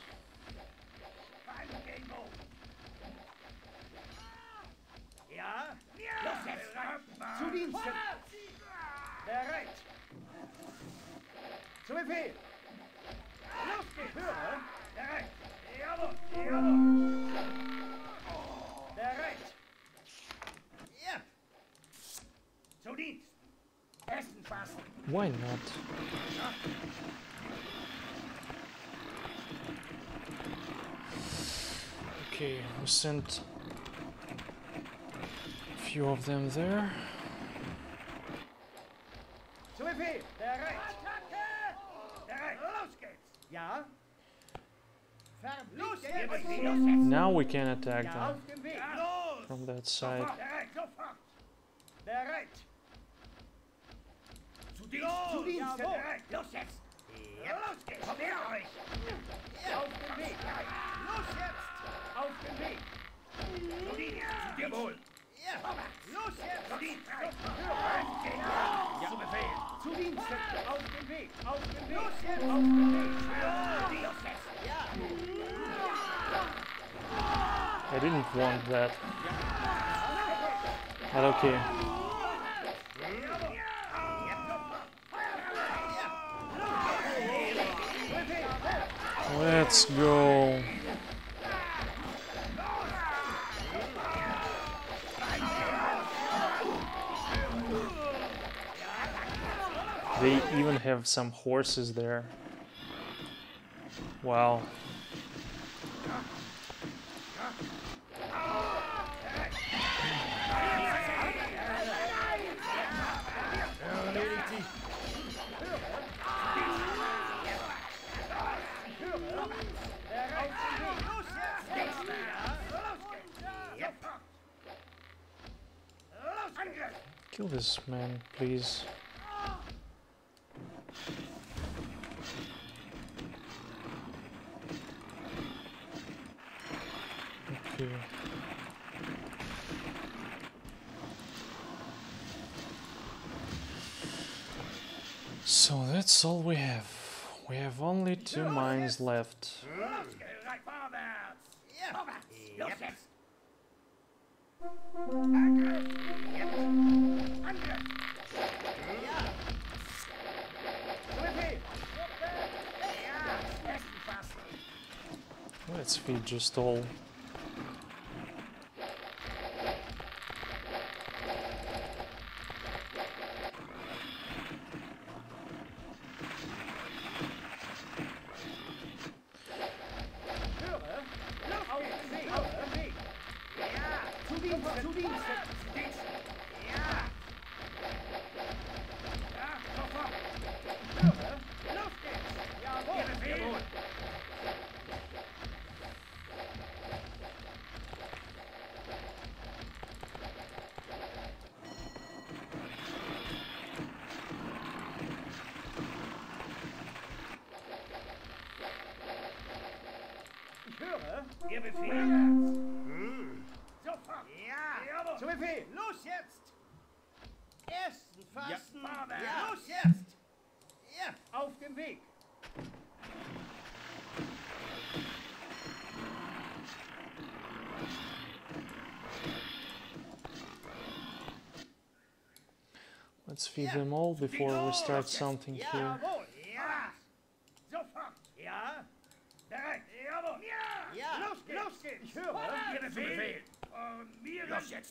Zu Diensten! Bereit! Zu Befehl! Los geht's! Höre! Bereit! Jawohl! Jawohl! Bereit! Ja! Zu Dienst! Essen fassen! Why not? Okay, we sent a few of them there. Zu Befehl! Bereit! Bereit! Los geht's! Ja? Los geht's! Now we can attack Ja, them auf dem Weg! Los! from that side. Bereit! Sofort! Bereit! Zu Dienst! Zu Dienst! Bereit! Los jetzt! Los geht's! Kommt her euch! Auf dem Weg! Los jetzt! Auf dem Weg! Zu Dienst! Zu dir wohl! Los jetzt! Zu Dienst! Ja. Zu Befehl! Zu Dienst! Auf dem Weg! Auf dem Weg! Los jetzt! Auf dem Weg! Los jetzt! Ja! I didn't want that. But okay. Let's go. They even have some horses there. Wow. Kill this man, please. Okay. So that's all we have. We have only two mines left. Let's feed just all. Ihr Befehl? Hm. Sofort. Ja. Zu Befehl. Los jetzt. Ersten fassen. Ja. Ja. Los jetzt. Ja. Auf dem Weg. Let's feed them all before we start something here. Jawohl. Ja. Sofort. Ja. Bereit. Jawohl. Ja. Ja. Los geht's. Los geht's. Ich höre. Ihr Befehl. Und mir los jetzt.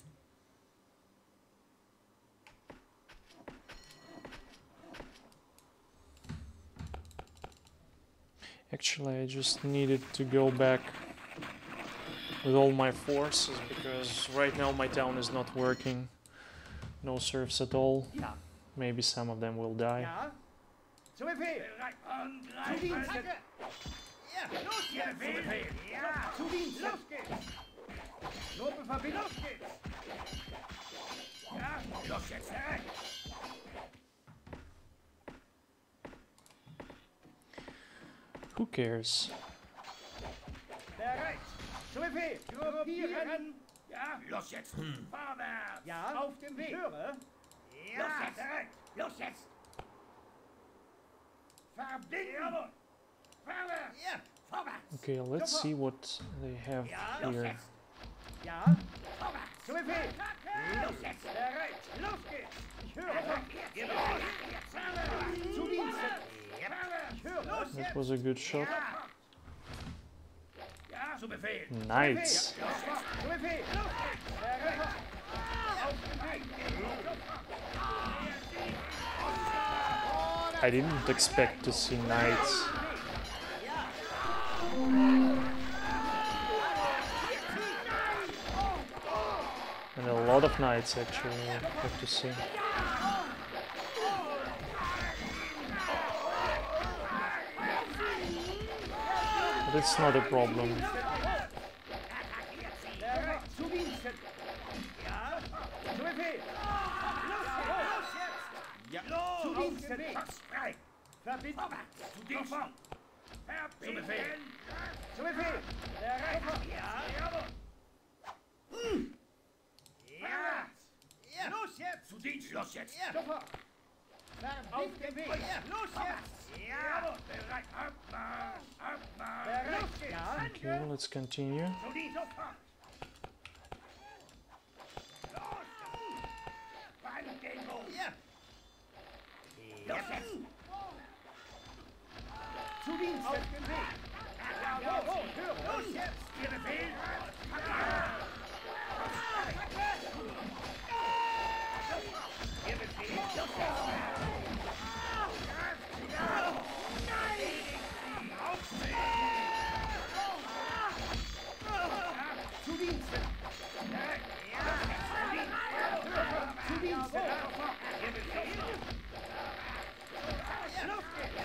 Actually, I just needed to go back with all my forces because right now my town is not working. No serfs at all. Ja. Maybe some of them will die. Ja. Zu Befehl. Zu Dienst. Ja. Los jetzt. Zu Befehl. Ja. Zu Dienst. Los geht's. Notbeverbindung. Los geht's. Ja. Los jetzt. Who cares? Bereit. Zu Befehl. Gruppieren. Ja. Los jetzt. Hm. Vorwärts. Ja. Auf dem Weg. Ich höre. Ja. Los jetzt. Bereit. Los jetzt. Verbinden. Jawohl. Vorwärts. Ja. Vorwärts. Okay, let's see what they have Ja. Los here. jetzt. Ja. Vorwärts. Zu Befehl. Los jetzt. Bereit. Los geht's. Ich höre. Ihr Befehl. Zu Dienst. Ich höre. Los jetzt. That was a good shot. Ja. Zu Befehl. Nice. Zu Befehl. Los geht's. Bereit. Auf dem Weg. I didn't expect to see knights. And a lot of knights actually, I have to say. But it's not a problem. Zu Dienst, los jetzt! Sofort! Auf dem Weg! Los jetzt! Ja! Bereit! Abmarsch! Abmarsch! Los geht's! Okay, let's continue. Zu Dienst, sofort! Los jetzt! Zu Dienst! Auf den Weg! Jawohl! Los jetzt! Ihr Befehl! Ihr Befehl! Los jetzt! Zu Diensten! Zu Diensten! Ihr Befehl! Los geht's!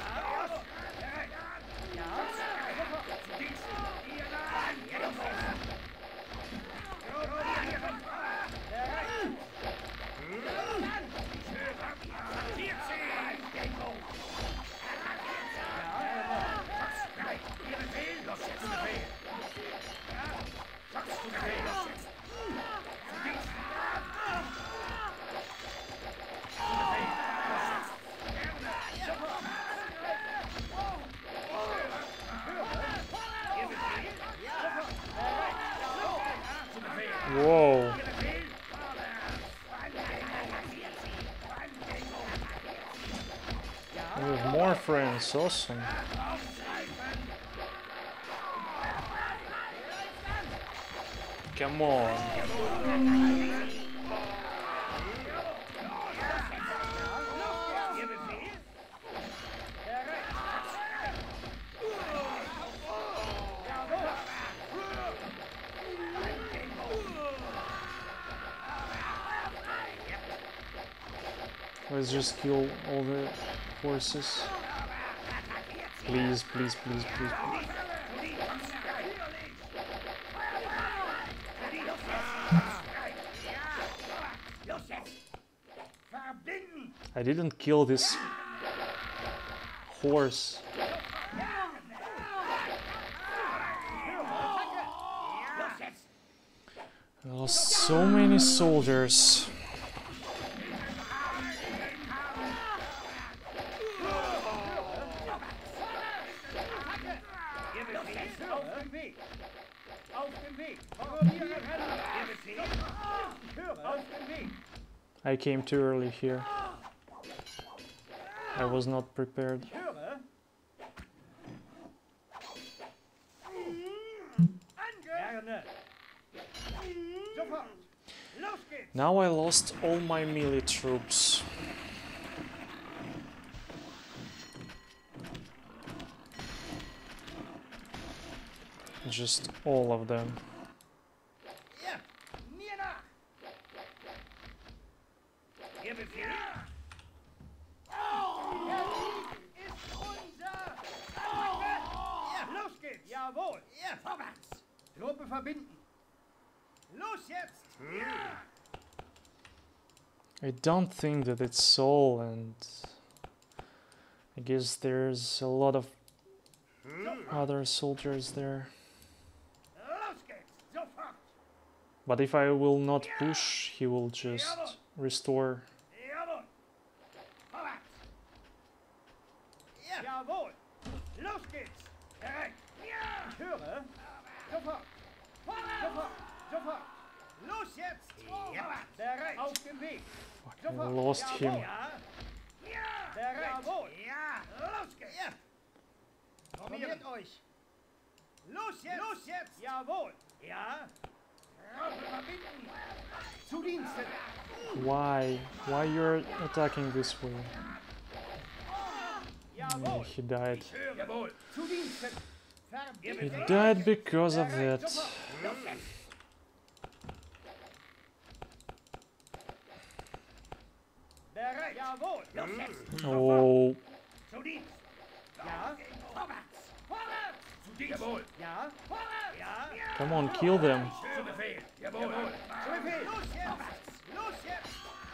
Ja! Zu Diensten! Whoa. We have more friends, awesome. Come on. Let's just kill all the horses. Please, please, please, please, please. I didn't kill this horse. I lost so many soldiers. I came too early here. I was not prepared. Now I lost all my melee troops. Just all of them. Jawohl! Ja, vorwärts! Truppe verbinden! Los jetzt! I don't think that it's all, and I guess there's a lot of other soldiers there. Los geht's! Sofort! But if I will not push, he will just restore. Jawohl! Vorwärts! Ja! Jawohl! Los geht's! Bereit! Ja! Ich höre! Sofort! Sofort! Sofort! Los jetzt! Ja! Bereit! Auf dem Weg! I lost him. Ja! Ja! Bereit! Jawohl! Ja! Los geht's! Ja! Formiert euch! Los jetzt! Los jetzt! Jawohl! Ja! Truppe verbinden! Zu Diensten! Why? Why you're attacking this way? Yeah, he died. Jawohl! Zu Diensten! He died because of that. Bereit! Jawohl! Los jetzt! Oh, Zu Dienst! Ja! Vorwärts! Vorwärts! Zu Dienst! Jawohl! Ja! Vorwärts! Ja! come on, kill them. Zu Befehl! Jawohl! Zu Befehl! Los jetzt! Los jetzt!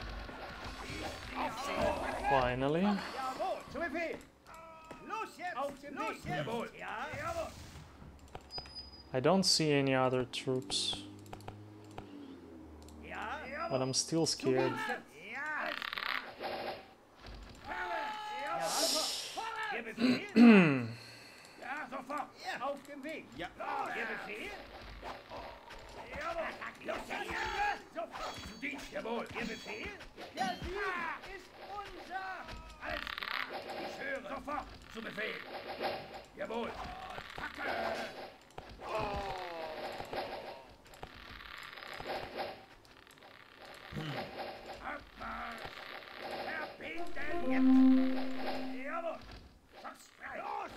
Finally. Jawohl! Zu Befehl! Los jetzt! Auf den Los jetzt! Jawohl! Ja! Jawohl! I don't see any other troops, Ja! but I'm still scared. Ja! Ja! Vorwärts! Ihr Befehl! Ja, sofort! Ja! Auf dem Weg! Ja! Ihr Befehl! Jawohl! Los jetzt! Sofort! Zu Dienst! Jawohl! Ihr Befehl! Der Sieg ist unser! Alles klar! Ich höre. Sofort. Zu Befehl. Jawohl. Attacke. Abmarsch. Verbinden. Jawohl. Schuss frei. Los.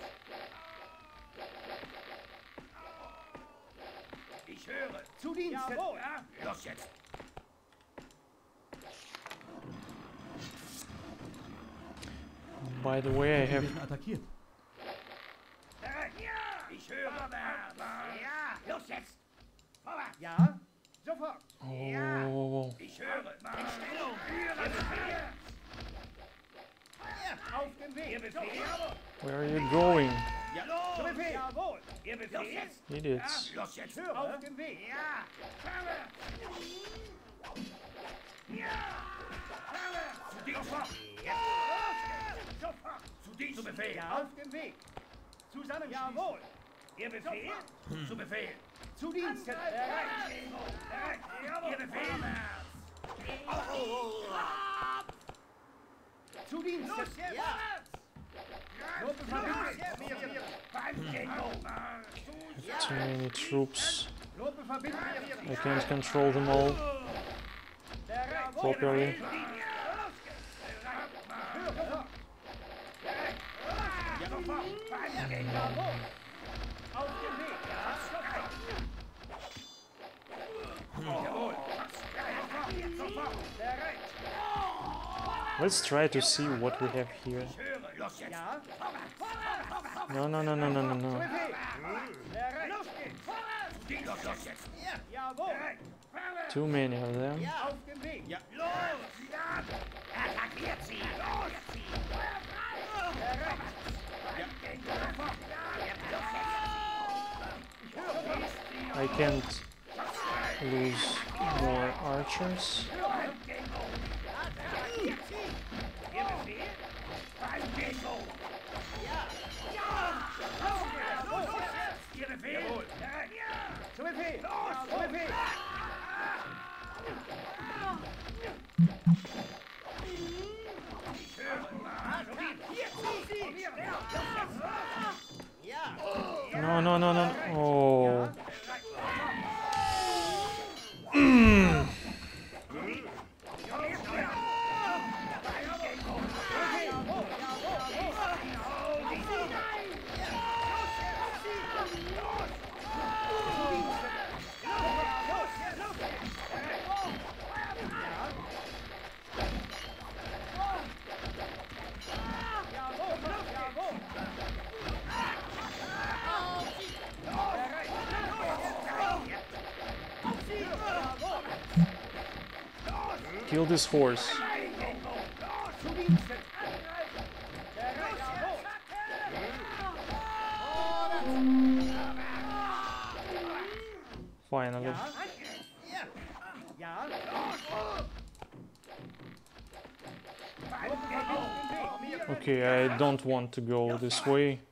Ich höre. Zu Diensten. Jawohl. Ja, los jetzt. By the way, I Wir have werden attackiert. Ich höre. Ja, los jetzt. Vorwärts. Ja, sofort. oh, Ich höre. In Stellung. Ihr Befehl. Auf dem Weg. Ihr Befehl. where are you going, Ja, Zu los. Befehl. Jawohl. Ihr Befehl. jetzt. idiots? Los jetzt. Höre. Auf dem Weg. Ja. Vorwärts. Ja. Vorwärts. Zu Dienst. Ja. Sofort. Zu Dienst. Zu Befehl. Ja, auf dem Weg. Zusammenschließen. Jawohl. Ihr Befehl. Zu Befehl. Zu Diensten. Bereit. Bereit. Ihr Befehl. Zu Diensten. Los jetzt. Ja. Gruppe verbinden. Too many troops. Gruppe verbinden. I can't control them all Bereit. properly. Jawohl. Auf dem Weg. Ja, sofort. Jawohl. Bereit. Let's try to see what we have here. Los jetzt. Ja. No, no, no, no, no, no, no. Befehl. Bereit. Los geht's. Los, los jetzt. Jawohl. Too many of them. Auf dem Weg. Ja. Los. Ja. Attackiert sie. Los. Bereit. I can't lose more archers. Ihr Befehl. Ihr Befehl. Zu Befehl. Zu Befehl. No, no, no, no. Oh. Kill this horse. Finally. Ja. Okay, I don't want to go this way.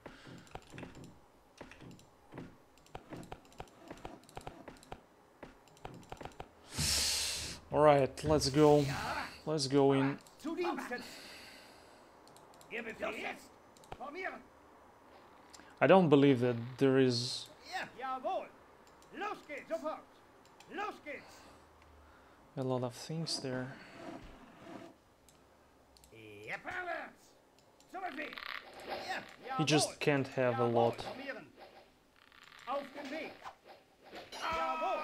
Alright, let's go. Let's go in. Zu Diensten. Ihr Befehl. Jetzt. Formieren. I don't believe that there is Jawohl. Los geht's. Sofort. Los geht's. a lot of things there. Ja, vorwärts. Zum Befehl. He just can't have a lot. Formieren. Auf dem Weg. Jawohl.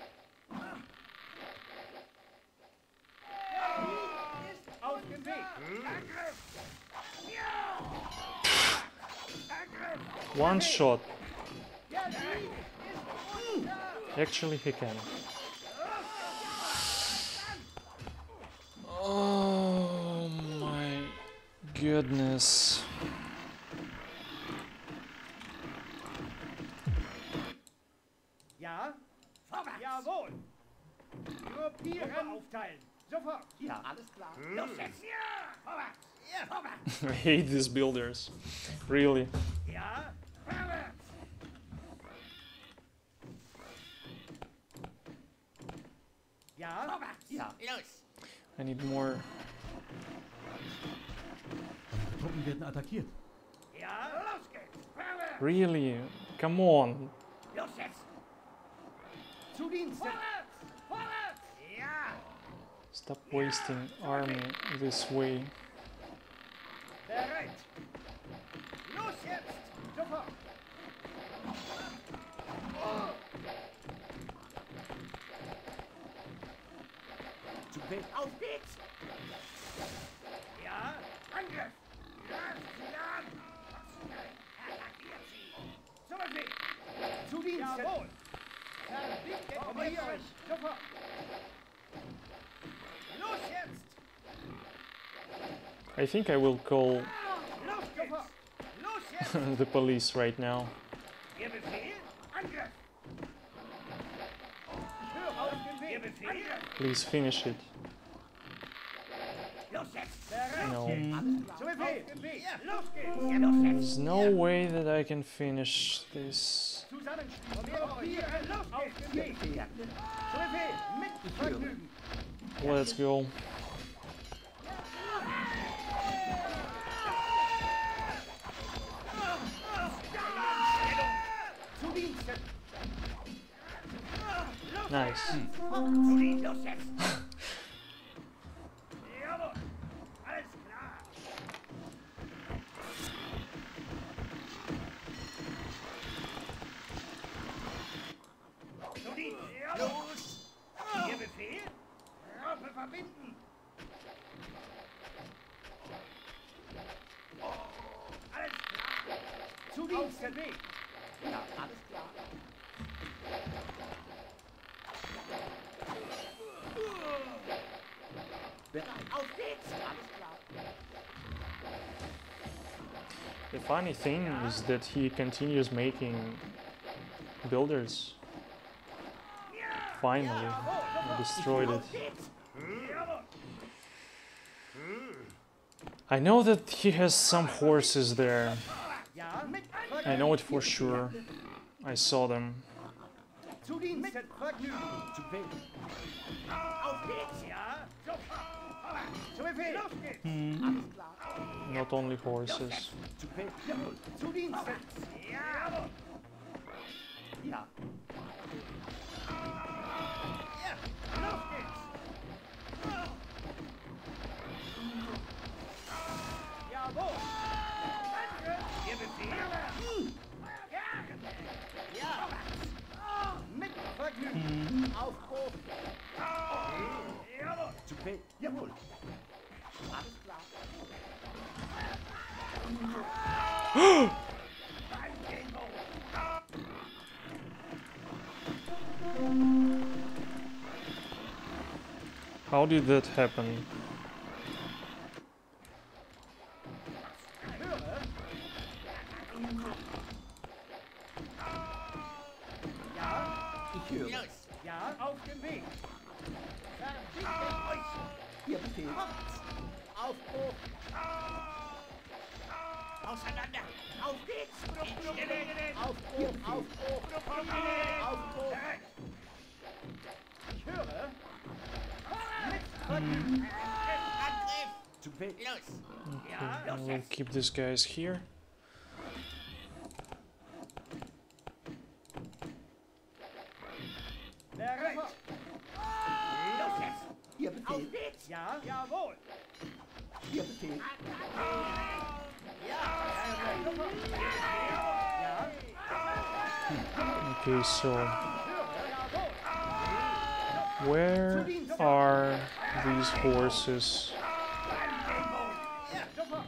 Auf dem Weg. Angriff. Ja. Angriff. One shot. Ja, sie ist Actually, he can. Oh my goodness. Ja. Vorwärts. Jawohl. Gruppieren. Aufteilen. Sofort. Ja, alles klar. Los jetzt. Ja. Vorwärts. Ja. Vorwärts. I hate these builders. Really. Ja. Vorwärts. Ja. Vorwärts. Ja. Los. I need more. Truppen werden attackiert. Ja, los geht's. Vorwärts. Really? Come on. Los jetzt. Zu Diensten. Vorwärts. Vorwärts. Ja. Stop wasting army this way. Bereit. Los jetzt. Sofort. Zu Wild. Auf geht's. Ja. Angriff. Lasst sie an. Attackiert sie. Zum Befehl. Zu Diensten. Jawohl. Verbindet Formiert ihr euch. euch. Sofort. Los jetzt. I think I will call Los geht's. Los jetzt. the police right now. Ihr Befehl. Angriff. Hör auf den Ihr Weg. Befehl. Please finish it. Los jetzt. Bereit. No. Zu Befehl. Auf dem Weg. Los geht's. Ja, los jetzt. There's no way that I can finish this. Zusammenspielen. Gruppieren. Los Auf geht's. dem Weg. Zu Befehl. Mit Vergnügen. Let's go. Zu Diensten. Nice. Solid, los jetzt. Jawohl. Alles klar. Solid. Los. Ihr Befehl? Gruppe verbinden. Alles klar. Zu Diensten. Weg. Ja, alles klar. Bereit. Auf geht's. Alles klar. The funny thing is that he continues making builders. Finally, he destroyed it. Geht's. Jawohl. I know that he has some horses there. Ja. Mit I know it for sure. I saw them. Zu Diensten. Vergnügen. Zu Befehl. Auf geht's. Ja. Sofort. Zu Befehl. Los geht's. Alles klar. Not only horses. Zu Befehl. Jawohl. Zu Diensten. Jawohl. Ja. Ja. Los geht's. Jawohl. Ihr Befehl? Ja. Ja. Mit Vergnügen. Aufbruch. Jawohl. Zu Befehl. Jawohl. Alles klar. How did that happen? Höre. Ja. Ich höre. Los. Ja. Auf dem Weg. Verbindet euch. Ihr Befehl. Aufbruch. Auseinander. Auf geht's. Stille. Aufbruch. Aufbruch. Aufbruch. Bereit. Ich höre. Mit Vergnügen. Angriff. Zu Befehl. Los. Okay, Ja. I will keep these guys here. Bereit. Los jetzt. Ihr Auf Befehl. geht's. Ja. Jawohl. Ihr Befehl. Ja. Ja. Okay, so Jawohl. where are these horses? Sofort.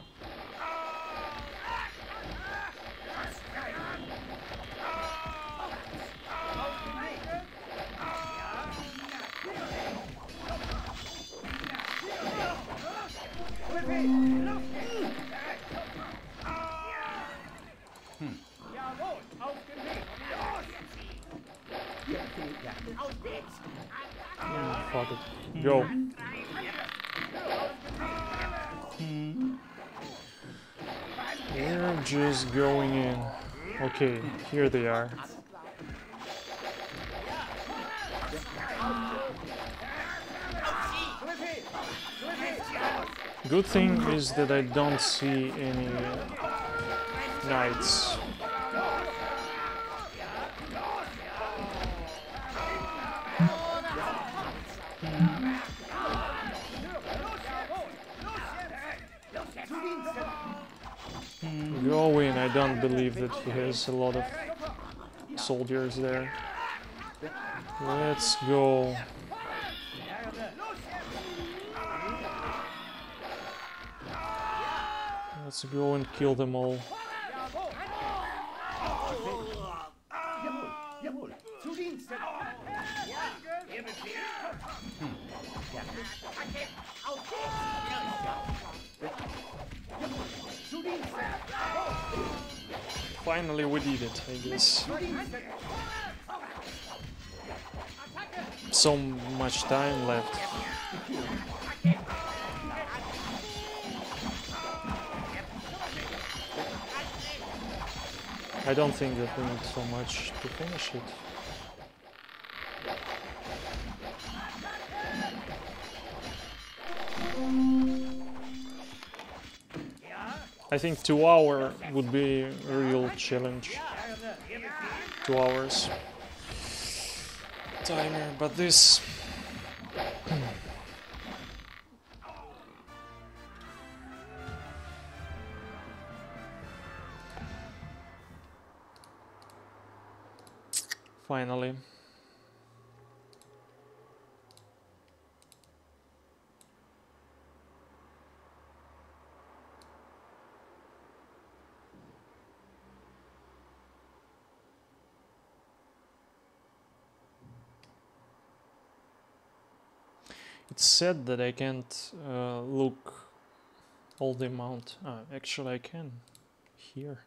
Auf dem Weg. Zu Befehl. Jawohl. Auf dem Weg. Ihr Befehl. Ja. Auf geht's. Mm, fuck it. Go. We're just going in. Okay, here they are. Good thing is that I don't see any knights. Go in, I don't believe that he has a lot of soldiers there. Let's go. Let's go and kill them all. Jawohl. Zu Diensten. Ihr Befehl? Zu Diensten. Finally we did it, I guess. So much time left. I don't think that we need so much to finish it. I think two hour would be a real challenge. Two hours timer, but this finally. It's said that I can't uh, look all the amount. Ah, actually I can. Here.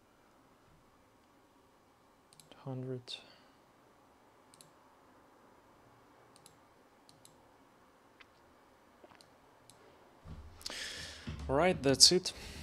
one hundred. Alright, that's it.